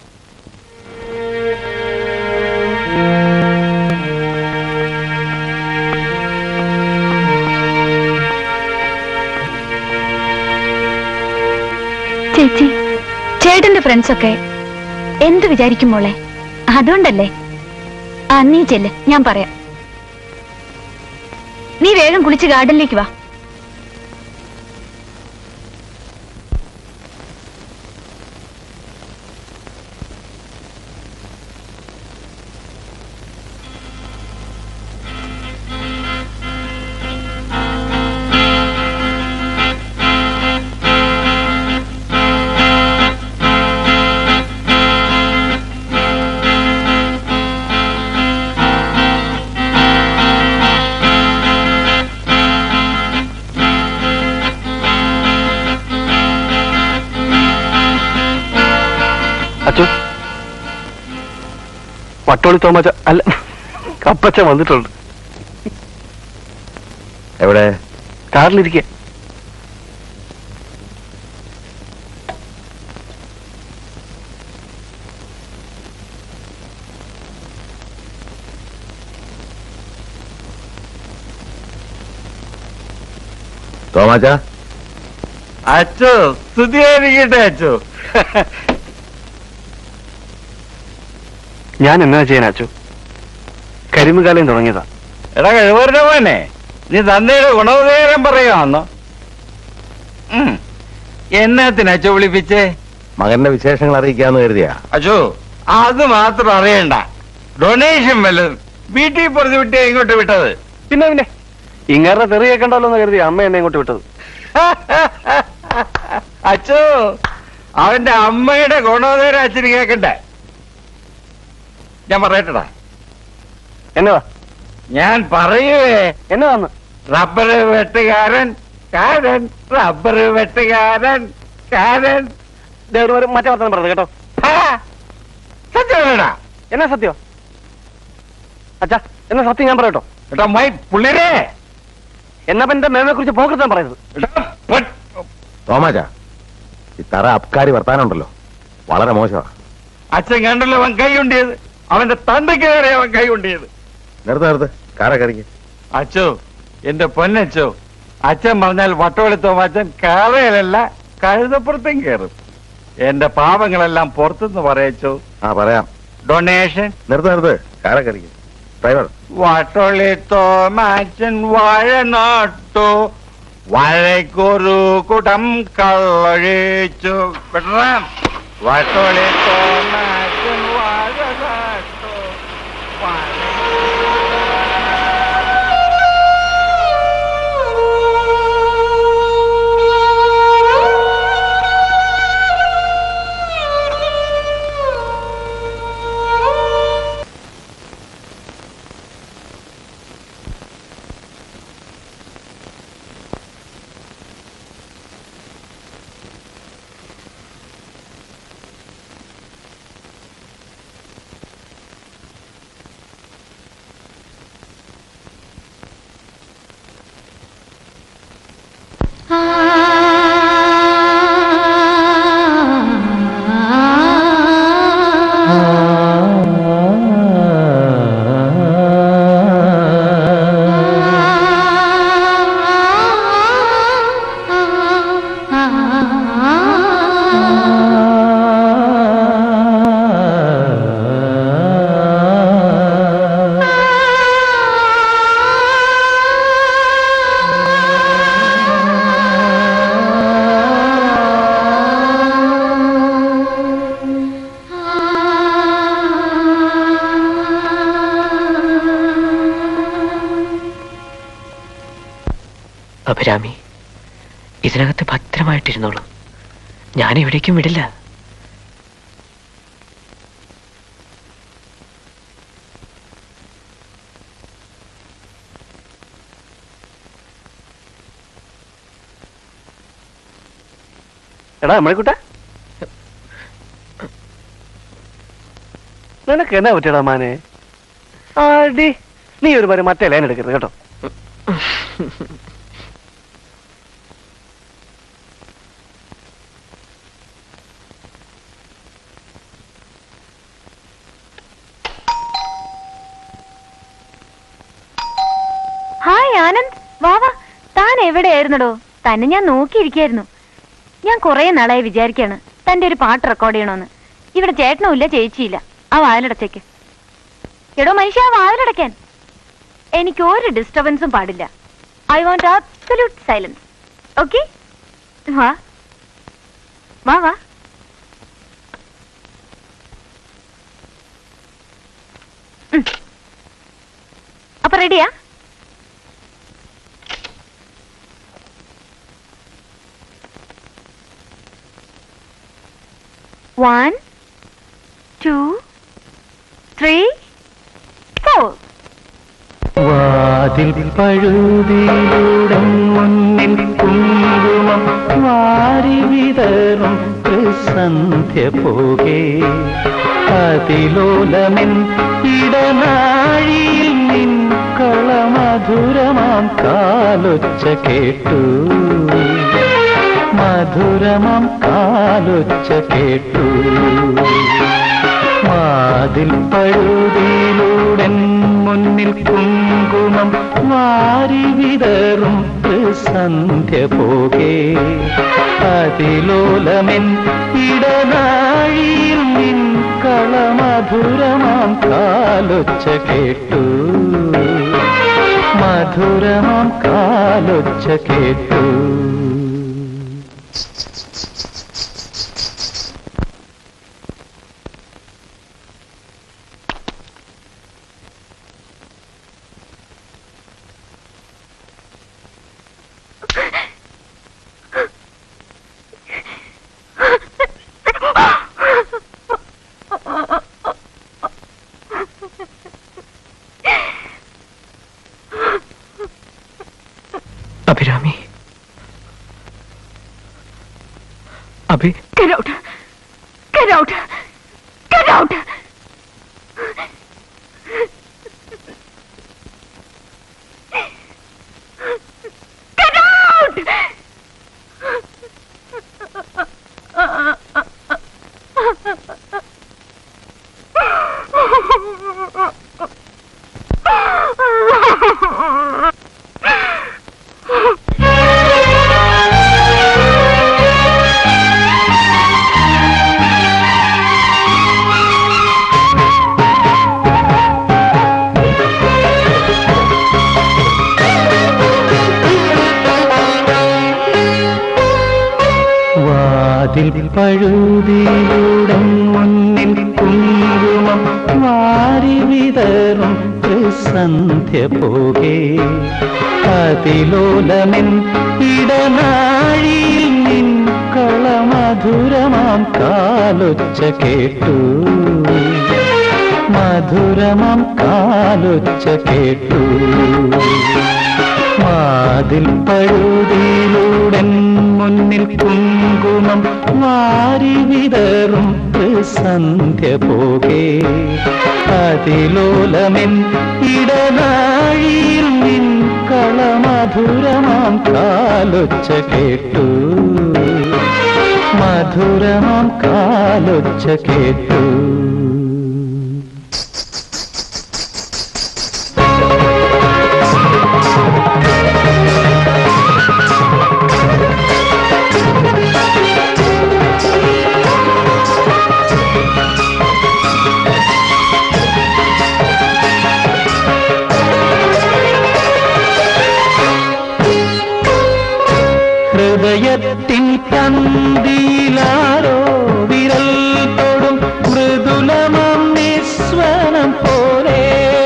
ചേച്ചി, ചേട്ടന്റെ ഫ്രണ്ട്സൊക്കെ എന്ത് വിചാരിക്കും മോളെ? അതുകൊണ്ടല്ലേ. നീ ചെല്ല്, ഞാൻ പറയാം. നീ വേഗം കുളിച്ച് ഗാർഡനിലേക്ക് വാ. വട്ടോളി തോമച്ച അല്ല, കപ്പച്ച വന്നിട്ടുണ്ട്. എവിടെ? കാറിലിരിക്കെ. തോമാച്ച, അച്ചോ സ്തുതിയായിരിക്കട്ടെ അച്ചോ. ഞാൻ എന്നാ ചെയ്യാൻ അച്ചു? കരിമുകാലം തുടങ്ങിയതാ. എടാ കഴിവരുടെ മോനെ, നീ തന്നയുടെ ഗുണോദയം പറയാന്നോ? എന്നാത്തിന് അച്ചോ വിളിപ്പിച്ചേ? മകന്റെ വിശേഷങ്ങൾ അറിയിക്കാന്ന് കരുതിയാ. അച്ചോ അത് മാത്രം അറിയണ്ട, ഡൊണേഷൻ വല്ലതും വീട്ടിൽ പുറത്ത് വിട്ടേ ഇങ്ങോട്ട് വിട്ടത്. പിന്നെ ഇങ്ങേറെ തെറി കേൾക്കണ്ടല്ലോ എന്ന് കരുതി അമ്മ എന്നെ ഇങ്ങോട്ട് വിട്ടത്. അച്ചോ അവന്റെ അമ്മയുടെ ഗുണോദയം അച്ഛന് കേക്കണ്ടേ? ഞാൻ പറയട്ടടാ. എന്നതാ? ഞാൻ പറയുവേ. എന്നതാന്ന്? Rubber വെട്ടുകാരൻ കാരൻ, rubber വെട്ടുകാരൻ കാരൻ. മറ്റേ വർത്തമാനം പറഞ്ഞത് കേട്ടോ. സത്യമാണോടാ? എന്നാ സത്യം? അച്ഛാ എന്നാ സത്യം ഞാൻ പറയട്ടോ. ഏട്ടാ മൈ പുള്ളിരെ, എന്നാ എന്റെ മേമയെ കുറിച്ച് പോകൃതം പറയുന്നത്. തോമാച്ചാ, ഈ തറ അബ്കാരി വർത്താനുണ്ടല്ലോ, വളരെ മോശമാ. അച്ഛൻ കണ്ടല്ലോ അവൻ കൈ കൊണ്ടിയത്, അവന്റെ തന്തയ്ക്ക് നേരെ അവൻ കൈ കൊണ്ടിയത്. നിർത്ത് കാര കറിക്ക്. അച്ചോ എന്റെ പൊന്നച്ചോ, അച്ഛൻ പറഞ്ഞാൽ വട്ടവെളുത്തോ അച്ഛൻ കാറയിലല്ല കഴുതപ്പുറത്തും കയറും. എന്റെ പാപങ്ങളെല്ലാം പുറത്തുനിന്ന് പറയച്ചോ. പറയാം. ഡൊണേഷൻ. നിർത്ത് കാര കറിക്ക്. ഡ്രൈവർ. വട്ടൊളിത്തോ മാച്ചൻ വാഴ നട്ടു, വാഴയ്ക്കൊരു കുടം കള്ളൊഴിച്ചു. വട്ടൊളിത്തോ മാച്ചൻ വാഴ നട്ടു. അഭിരാമി, ഇതിനകത്ത് ഭദ്രമായിട്ടിരുന്നോളൂ. ഞാൻ എവിടേക്കും വിടില്ല. എടാ മണിക്കുട്ട, നിനക്ക് എന്നാ പറ്റിയടാ മാനെ? ആടി നീ ഒരു പേര് മറ്റേ ലൈൻ എടുക്കരുത് കേട്ടോ. ഹായ് ആനന്ദ്, വാവാ. താൻ എവിടെയായിരുന്നടോ? തന്നെ ഞാൻ നോക്കിയിരിക്കായിരുന്നു. ഞാൻ കുറെ നാളായി വിചാരിക്കാണ് തന്റെ ഒരു പാട്ട് റെക്കോർഡ് ചെയ്യണമെന്ന്. ഇവിടെ ചേട്ടനും ഇല്ല ചേച്ചിയില്ല. ആ വാതിലടച്ചേക്ക്. എടോ മനുഷ്യ, ആ വാതിലടയ്ക്കാൻ. എനിക്ക് ഒരു ഡിസ്റ്റർബൻസും പാടില്ല. I want absolute silence. Okay? വാ വാ വാ. അപ്പൊ റെഡിയാ? One, 2, 3, 4. വാതിൽ പഴുതിലൂടെ മുന്നിൽ കുങ്കുമം വാരി വിതറും സന്ധ്യ പോകെ അതിലോലമെൻ ഇടനാഴിയിൽ നിൻ കളമധുരമാം കാലൊച്ച കേട്ടു, മധുരമാം കാലൊച്ച കേട്ടു. വാതിൽ പഴുതിലൂടെ മുന്നിൽ കുങ്കുമം വാരി വിതറും സന്ധ്യ പോകെ അതിലോലമെൻ ഇടനാഴിയിൽ നിൻ കളമധുരമാം കാലൊച്ച കേട്ടു മധുരമാം കാലൊച്ച കേട്ടു. അഭിരാമി, അഭി, Get out! Get out! Get out! Get out! വാതിൽ പഴുതിലൂടെ മുന്നിൽ കുങ്കുമം വാരി വിതറും സന്ധ്യ പോകെ അതിലോലമെൻ ഇടനാഴിയിൽ നിൻ കളമധുരമാം കാലൊച്ച കേട്ടു മധുരമാം കാലൊച്ച കേട്ടു. വാതിൽ പഴുതിലൂടെ മുന്നിൽ കുങ്കുമം വാരി വിതറും സന്ധ്യ പോകെ അതിലോലമെൻ ഇടനാഴിയിൽ നിൻ കളമധുരമാം കാലൊച്ച കേട്ടു മധുരമാം കാലൊച്ച കേട്ടു. ഹൃദയത്തിൻ പന്തിയിലാരോ വിരൽ തൊടും മൃദുലമം നിസ്വനം പോലെ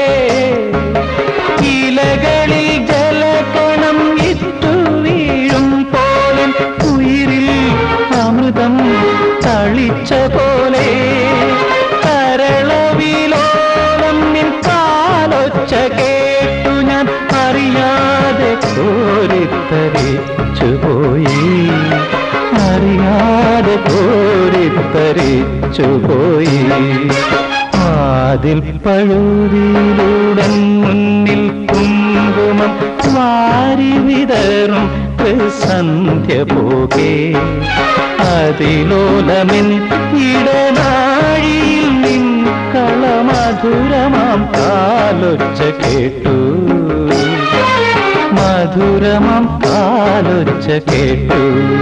ഇലകളിൽ ജലകണം ഇട്ടു വീഴും പോലെ ഉയിരിൽ അമൃതം തളിച്ച പോലെ കരളവിലോലം നിൻ കാലൊച്ച കേട്ടു ഞാൻ അറിയാതെ കോരിത്തരിച്ചുപോയി അറിയാതെ കോരിത്തരിച്ചുപോയി. വാതിൽ പഴുതിലൂടെ മുന്നിൽ കുങ്കുമം വാരി വിതറും സന്ധ്യ പോകെ അതിലോലമെൻ ഇടനാഴിയിൽ നിൻ കളമധുരമാം കാലൊച്ച കേട്ടു മധുരമാം കാലൊച്ച കേട്ടു.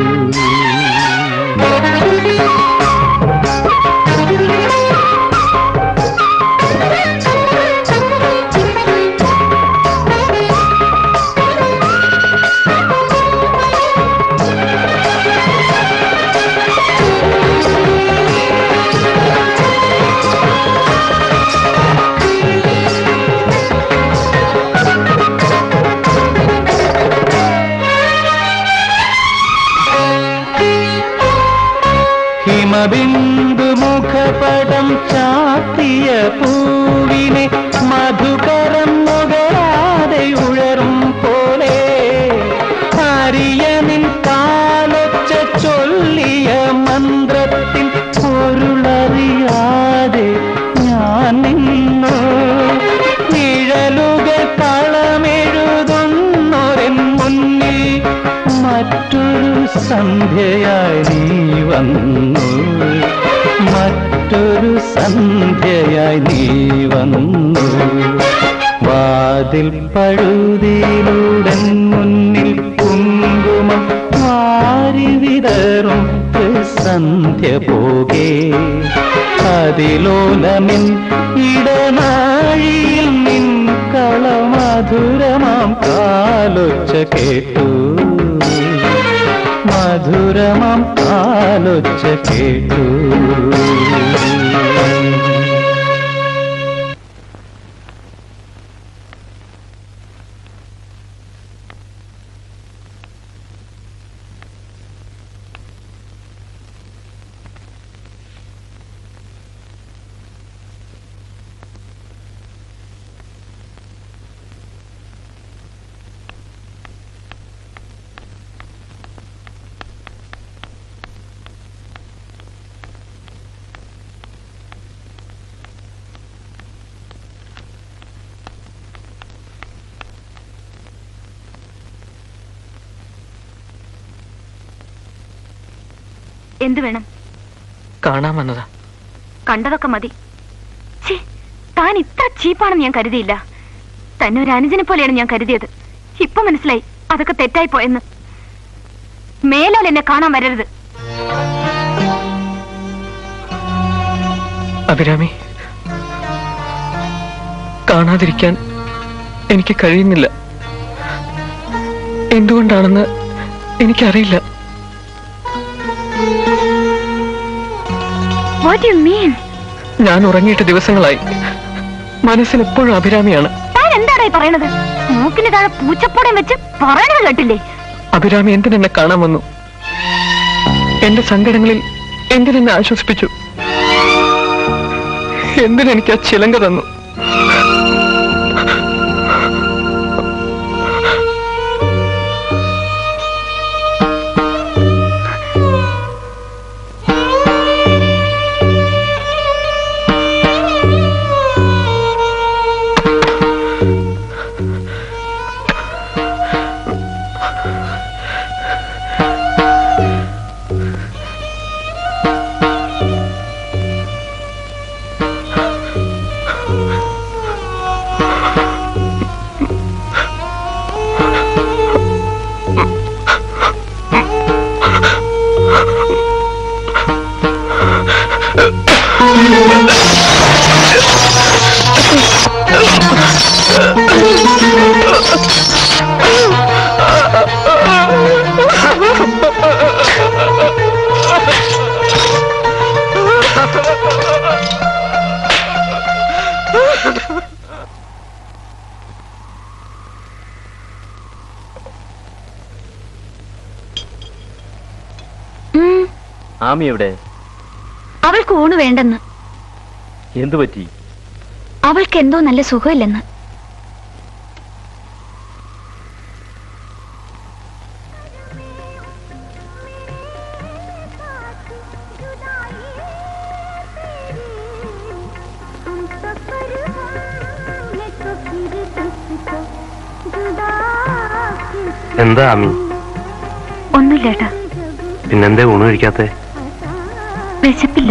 ഹിമബിന്ദു മുഖപടം ചാത്തിയ പൂവിനെ മധുകരം നുകരാതെ ഉഴറും പോലെ ഹരിയനിൻ കാലൊച്ച ചൊല്ലിയ മന്ത്രത്തിൻ പൊരുളറിയാതെ ഞാൻ നിന്നു നിഴലുകൾ കളമെഴുതുന്നൊരൻ മുന്നിൽ മറ്റൊരു സന്ധ്യയായി നീ വന്നു മറ്റൊരു സന്ധ്യയായി നീ വന്നു. വാതിൽ പഴുതിയിലൂടെ മുന്നിൽ കുങ്കുമം വാരി വിതറും സന്ധ്യ പോകെ അതിലോലമിൻ ഇടനാഴിയിൽ നിൻ കളമധുരമാം കാലൊച്ച കേട്ടു മധുരമാം കാലൊച്ച കേട്ടു എന്ത് വേണം? കാണാൻ വന്നതാ. കണ്ടതൊക്കെ മതി. താൻ ഇത്ര ചീപ്പാണെന്ന് ഞാൻ കരുതിയില്ല. തന്നെ ഒരു അനുജനെ പോലെയാണ് ഞാൻ കരുതിയത്. ഇപ്പൊ മനസ്സിലായി അതൊക്കെ തെറ്റായി പോയെന്ന്. മേലാൽ എന്നെ കാണാൻ വരരുത്. അഭിരാമി, കാണാതിരിക്കാൻ എനിക്ക് കഴിയുന്നില്ല. എന്തുകൊണ്ടാണെന്ന് എനിക്കറിയില്ല. ഞാൻ ഉറങ്ങിയിട്ട് ദിവസങ്ങളായി. മനസ്സിൽ എപ്പോഴും അഭിരാമിയാണ്. താൻ എന്താണ് പറയണത്? മൂക്കിന് താഴെ പൂച്ചപ്പോടം വെച്ച് പറയണത് കേട്ടില്ലേ? അഭിരാമി എന്തിനെന്നെ കാണാൻ വന്നു? എന്റെ സങ്കടങ്ങളിൽ എന്തിനെന്നെ ആശ്വസിപ്പിച്ചു? എന്തിനെനിക്ക് ആ ചിലങ്ക തന്നു? ആമി എവിടെ? അവൾക്ക് ഊണ് വേണ്ടെന്ന്. എന്തു പറ്റി? അവൾക്ക് എന്തോ നല്ല സുഖമില്ലെന്ന്. എന്താ ആമി? ഒന്നുമില്ലേട്ടാ. പിന്നെന്തേ ഊണ് കഴിക്കാത്തെ? വിശപ്പില്ല.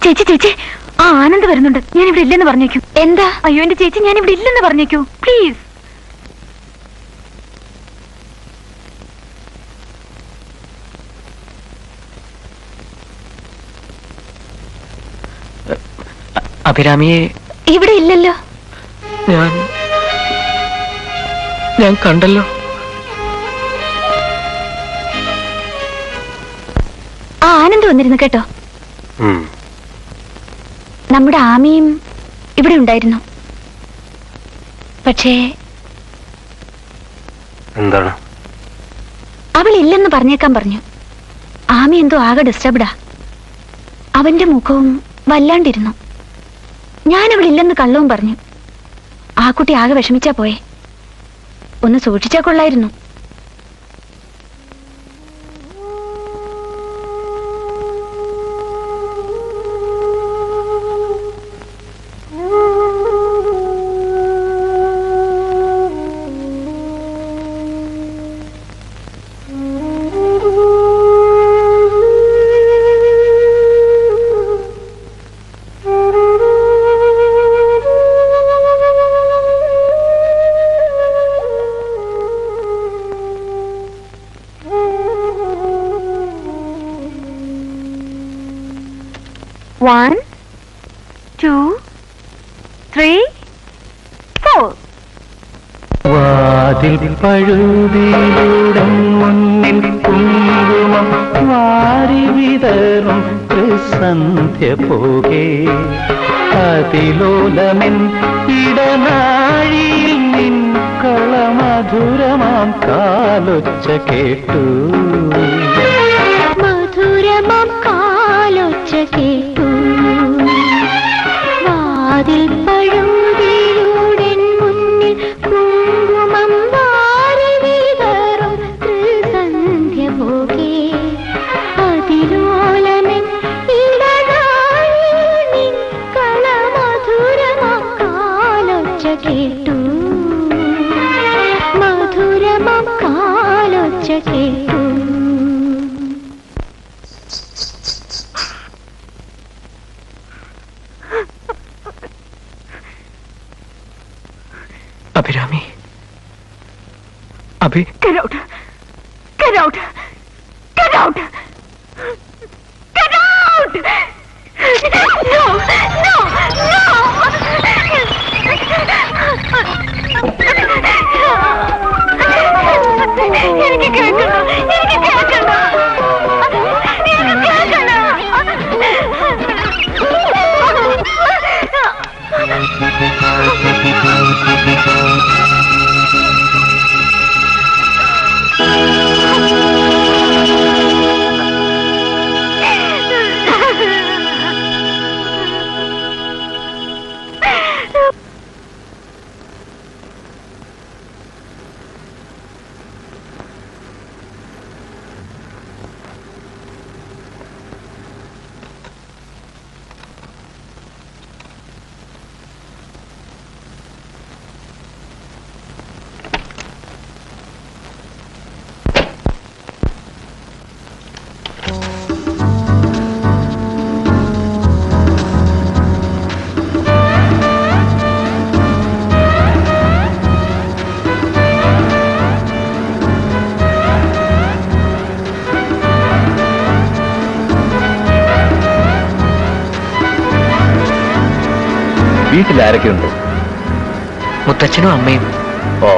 ചേച്ചി ചേച്ചി ആ ആനന്ദ് വരുന്നുണ്ട്. ഞാൻ ഇവിടെ ഇല്ലെന്ന് പറഞ്ഞേക്കൂ. എന്താ? അയ്യോ എന്റെ ചേച്ചി, ഞാൻ ഇവിടെ ഇല്ലെന്ന് പറഞ്ഞേക്കൂ പ്ലീസ്. അഭിരാമിയെ ഇവിടെ ഇല്ലല്ലോ. ഞാൻ കണ്ടല്ലോ. ആ ആനന്ദ് വന്നിരുന്നു കേട്ടോ. നമ്മുടെ ആമിയും ഇവിടെ ഉണ്ടായിരുന്നു. പക്ഷേ എന്താണ്? അവൾ ഇല്ലെന്ന് പറഞ്ഞേക്കാൻ പറഞ്ഞു. ആമി എന്തോ ആകെ ഡിസ്റ്റർബ്ഡാ. അവന്റെ മുഖവും വല്ലാണ്ടിരുന്നു. ഞാൻ അവൾ ഇല്ലെന്ന് കള്ളവും പറഞ്ഞു. ആ കുട്ടി ആകെ വിഷമിച്ചാ പോയെ. ഒന്ന് സൂക്ഷിച്ചാ കൊള്ളായിരുന്നു. One, 2, 3, 4. വാതിൽ പഴുതിലൂടെ മുന്നിൽ കുങ്കുമം വാരി വിതറും സന്ധ്യ പോകെ അതിലോലമെൻ ഇടനാഴിയിൽ നിൻ കളമധുരമാം കാലൊച്ച കേട്ടു. മധുരമാം കാലൊച്ച കേട്ടു. വാതിൽ പഴുതിലൂടെ മുന്നിൽ കുങ്കുമം വാരി വിതറും സന്ധ്യ പോകെ അതിലോലമെൻ ഇടനാഴിയിൽ നിൻ കളമധുരമാം കാലൊച്ച കേട്ടു. മധുരമാം കാലൊച്ച കേട്ടു. അഭിരാമി, അഭി, Get out! Get out! Get out! Get out! No! No! No! എനിക്ക് കേൾക്കണ്ട. എനിക്ക് കേൾക്കണ്ട. എനിക്ക് കേൾക്കണ്ട. വീട്ടിൽ ആരൊക്കെയുണ്ട്? മുത്തച്ഛനും അമ്മയും. ഓ,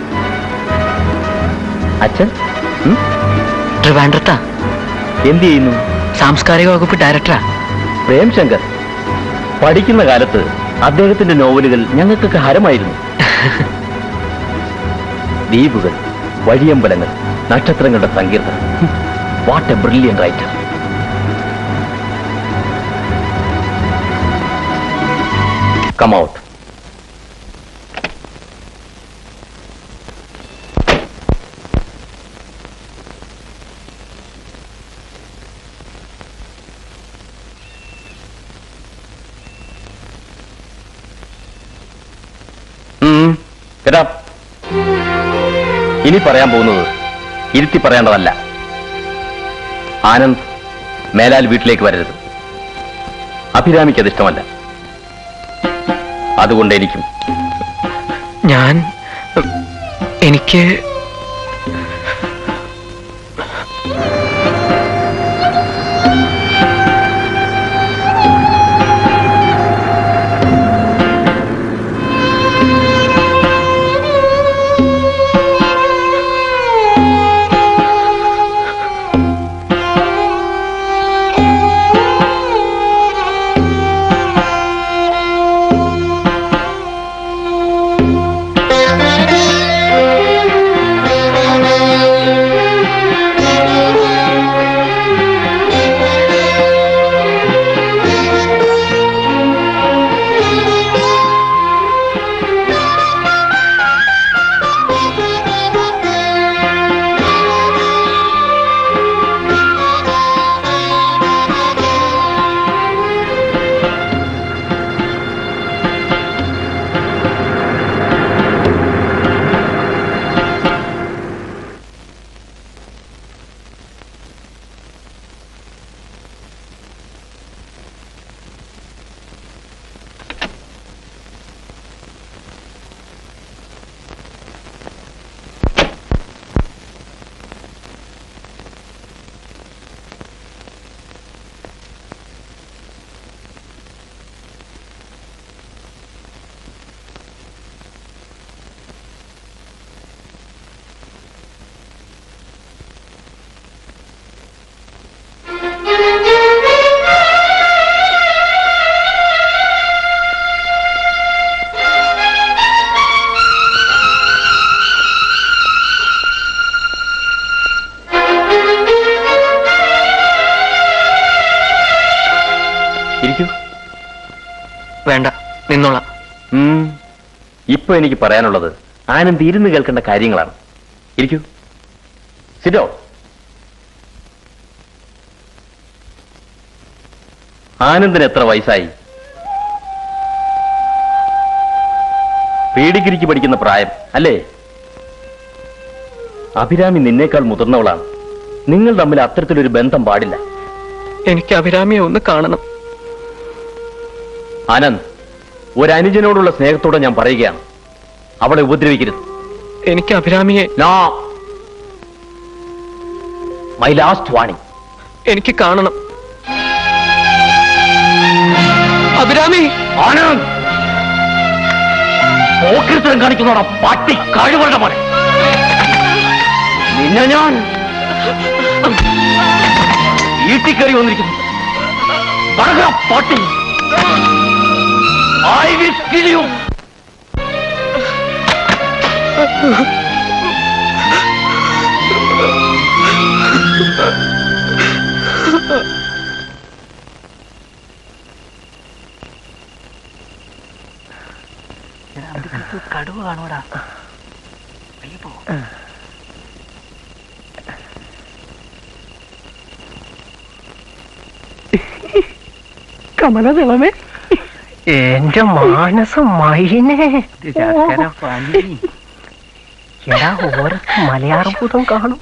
അച്ഛൻ ട്രിവാൻഡ്രത്താ. എന്ത് ചെയ്യുന്നു? സാംസ്കാരിക വകുപ്പ് ഡയറക്ടറാ. പ്രേംശങ്കർ പഠിക്കുന്ന കാലത്ത് അദ്ദേഹത്തിന്റെ നോവലുകൾ ഞങ്ങൾക്കൊക്കെ ഹരമായിരുന്നു. ദ്വീപുകൾ, വഴിയമ്പലങ്ങൾ, നക്ഷത്രങ്ങളുടെ സങ്കീർത്തനം. What a brilliant writer. Come out. Get up. ഇനി പറയാൻ പോകുന്നത് ഇരുത്തി പറയേണ്ടതല്ല. ആനന്ദ് മേലാൽ വീട്ടിലേക്ക് വരരുത്. അഭിരാമിക്ക് അത് ഇഷ്ടമല്ല. അതുകൊണ്ട് എനിക്ക് വേണ്ട, നിന്നോളാം. ഇപ്പൊ എനിക്ക് പറയാനുള്ളത് ആനന്ദ് ഇരുന്ന് കേൾക്കേണ്ട കാര്യങ്ങളാണ്. ഇരിക്കൂ. സിറ്റോ. ആനന്ദിന് എത്ര വയസ്സായി? പീഡിഗ്രിക്ക് പഠിക്കുന്ന പ്രായം അല്ലേ? അഭിരാമി നിന്നേക്കാൾ മുതിർന്നവളാണ്. നിങ്ങൾ തമ്മിൽ അത്തരത്തിലൊരു ബന്ധം പാടില്ല. എനിക്ക് അഭിരാമിയെ ഒന്ന് കാണണം. ആനന്ദ്, ഒരു അനുജനോടുള്ള സ്നേഹത്തോടെ ഞാൻ പറയുകയാണ്, അവളെ ഉപദ്രവിക്കരുത്. എനിക്ക് അഭിരാമിയെ. No, my last warning. എനിക്ക് കാണണം അഭിരാമി. ആനന്ദ്, പോക്കിരിത്തരം കാണിക്കുന്നോടാ പട്ടി കഴിവുകളുടെ പോലെ. നിന്നെ ഞാൻ വീട്ടിക്കറി വന്നിരിക്കുന്നു. പട്ടി, I will kill you. കടുവ കാണൂടാ. കമലതിളമേ, എന്റെ മാനസം മൈനെ. എടാ, ഓരത്ത് മലയാളഭൂതം കാണും.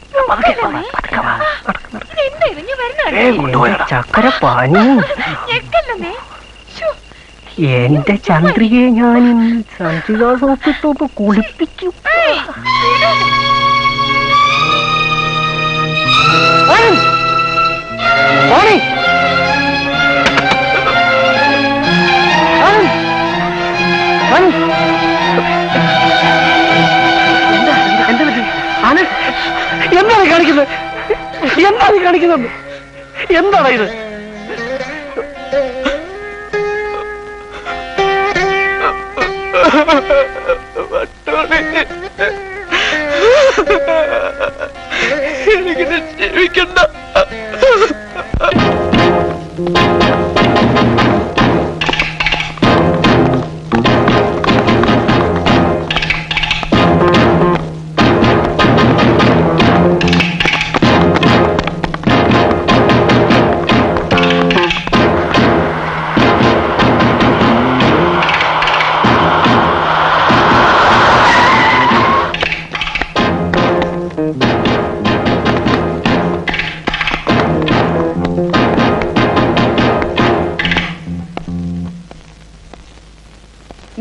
ചക്കര പാനി. എന്റെ ചന്ദ്രികയെ ഞാൻ ചന്ദ്രികാ സോപ്പിട്ടൊന്ന് കുളിപ്പിക്കും. എന്താണ് കാണിക്കുന്നത്? എന്താണ് കാണിക്കുന്നത്? എന്താണ് ഇത്? എനിക്കിത് ജീവിക്കണ്ട.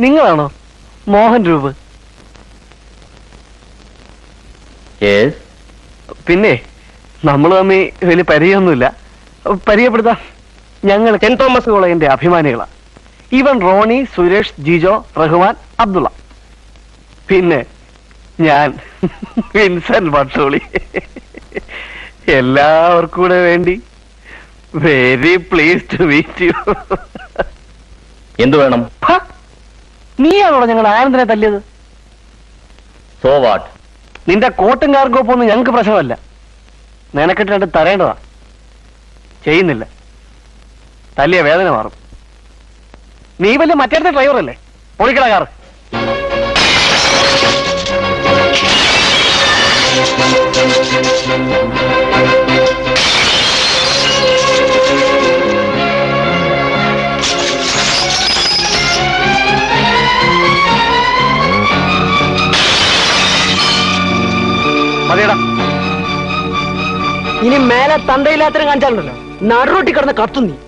നിങ്ങളാണോ മോഹൻ രൂപ്? പിന്നെ നമ്മൾ തമ്മിൽ വലിയ പരിചയമൊന്നുമില്ല. പരിചയപ്പെടുത്താം. ഞങ്ങൾ സെന്റ് തോമസ് കോളേജിന്റെ അഭിമാനികളാണ്. ഇവൻ റോണി, സുരേഷ്, ജിജോ, റഹ്മാൻ, അബ്ദുള്ള. പിന്നെ ഞാൻ വിൻസെന്റ് വട്ടോളി. എല്ലാവർക്കും കൂടെ വേണ്ടി very please to meet you. എന്തു വേണം? നീയാണോ ഞങ്ങൾ ആനന്ദനെ തല്ലിയത്? So what? നിന്റെ കോട്ടും കാർഗോപ്പൊന്നും ഞങ്ങൾക്ക് പ്രശ്നമല്ല. നിനക്കിട്ട് രണ്ട് തരേണ്ടതാ. ചെയ്യുന്നില്ല. തല്ലിയ വേദന മാറും. നീ വല്ല മറ്റേ ഡ്രൈവറല്ലേ? പൊളിക്കട കാർ. മതിയടാ. ഇനി മേലെ തന്തയില്ലാത്തരം കാണിച്ചാലുണ്ടല്ലോ നടുറോട്ടി കിടന്ന് കത്തും നീ.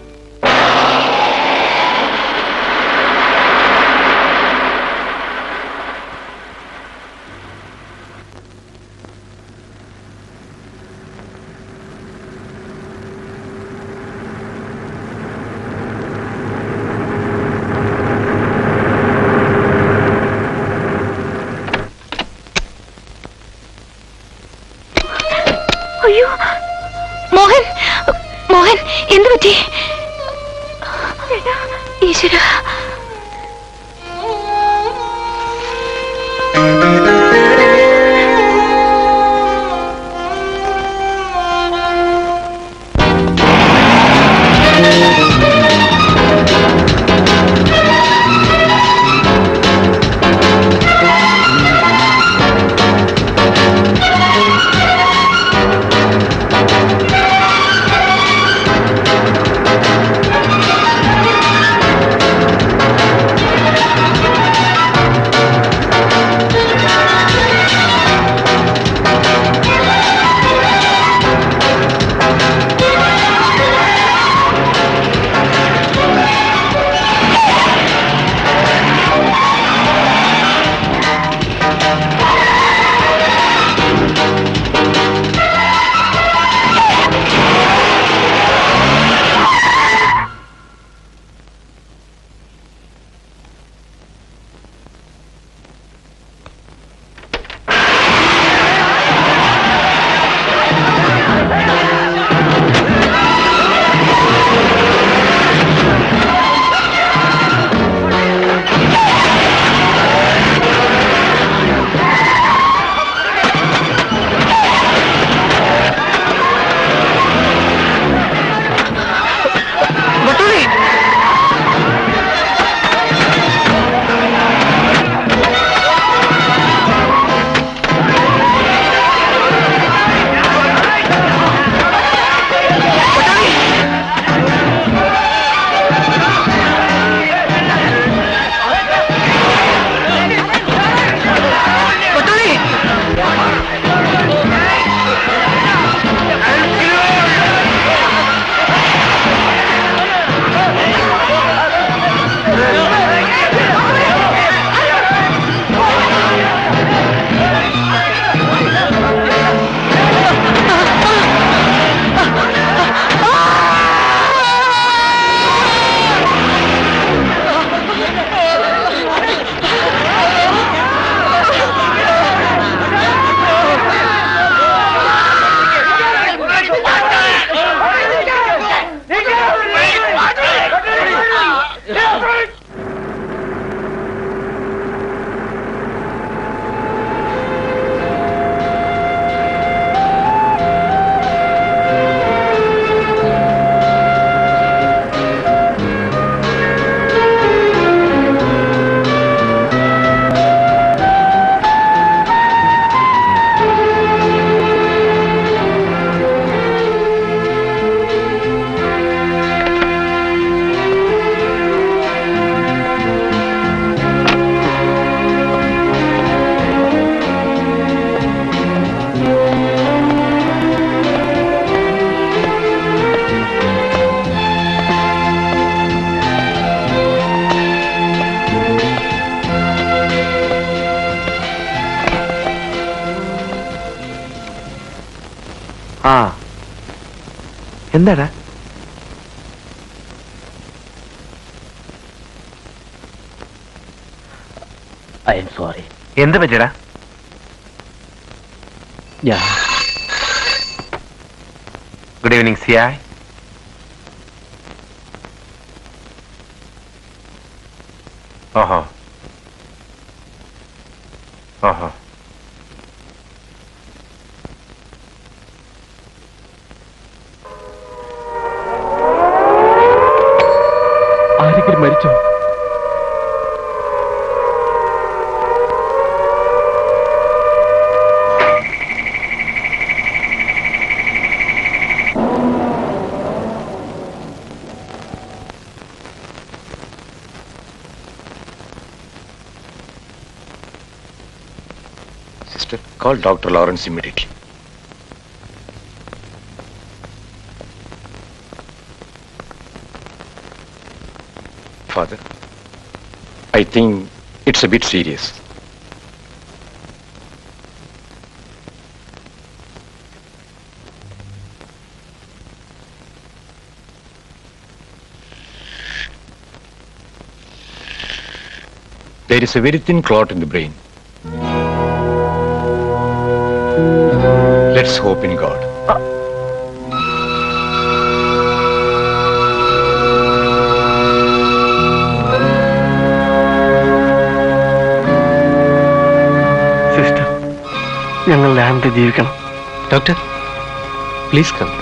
അയ്യോ മോഹൻ, മോഹൻ എന്ത് പറ്റി? ഈശ്വര. ആ എന്താടാ? I am sorry. എന്ത് പറ്റിയടാ? ഗുഡ് ഈവനിങ് സിയായ്. ഓഹോ ഓഹോ. ആരെങ്കിലും മരിച്ചോ? Sister, call Dr. Lawrence immediately. Father, I think it's a bit serious. There is a very thin clot in the brain. Let's hope in God. Sister, ഞങ്ങൾ ലാമിട്ട് ജീവിക്കണം. Doctor, please come.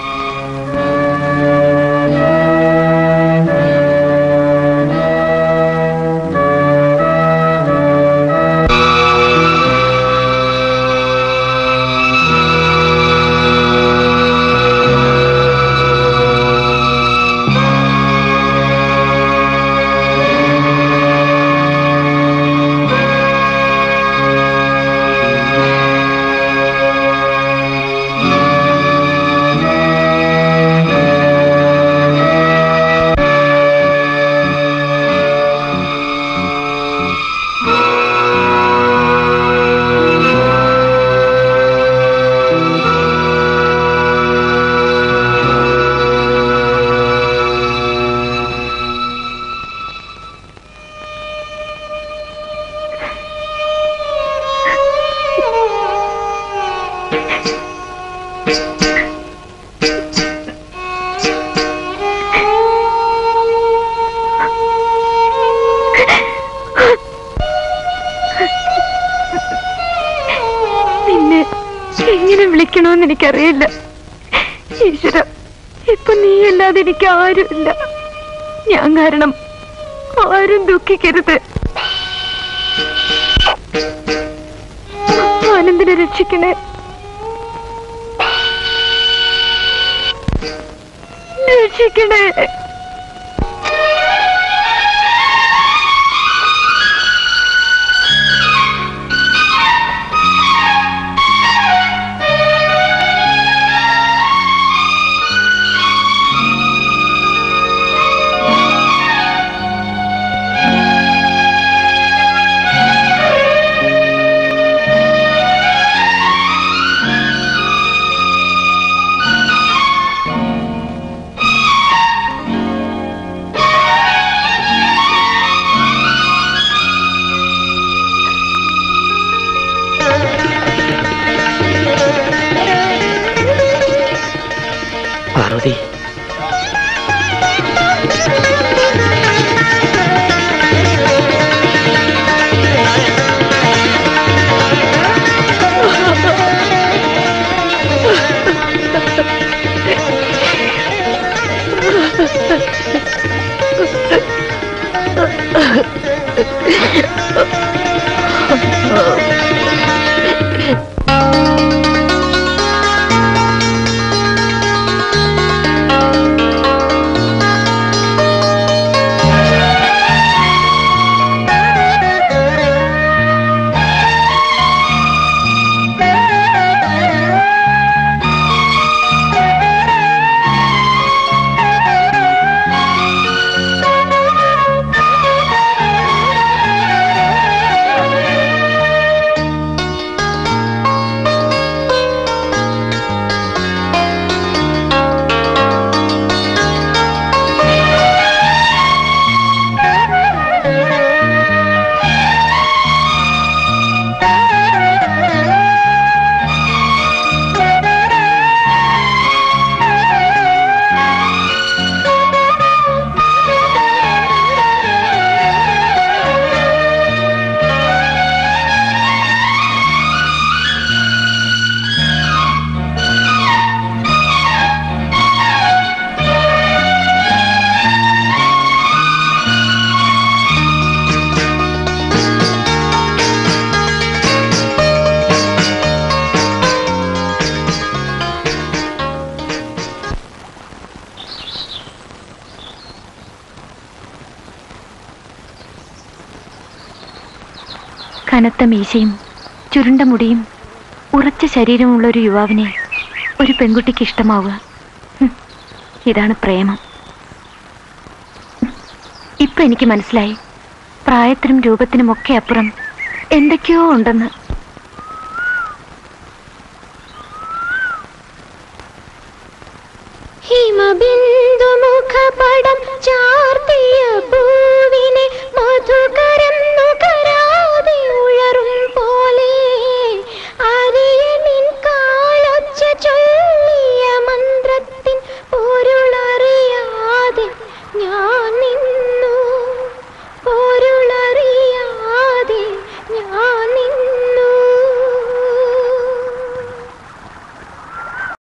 വിളിക്കണമെന്ന് എനിക്കറിയില്ല. ഈശ്വര, ഇപ്പൊ നീയല്ലാതെ എനിക്ക് ആരുമില്ല. ഞാൻ കാരണം ആരും ദുഃഖിക്കരുത്. ആനന്ദിനെ രക്ഷിക്കണേ, രക്ഷിക്കണേ. പാർവതി, കനത്ത മീശയും ചുരുണ്ട മുടിയും ഉറച്ച ശരീരമുള്ള ഒരു യുവാവിനെ ഒരു പെൺകുട്ടിക്ക് ഇഷ്ടമാവുക, ഇതാണ് പ്രേമം. ഇപ്പൊ എനിക്ക് മനസ്സിലായി, പ്രായത്തിനും രൂപത്തിനുമൊക്കെ അപ്പുറം എന്തൊക്കെയോ ഉണ്ടെന്ന്. ഹിമബിന്ദു മുഖപടം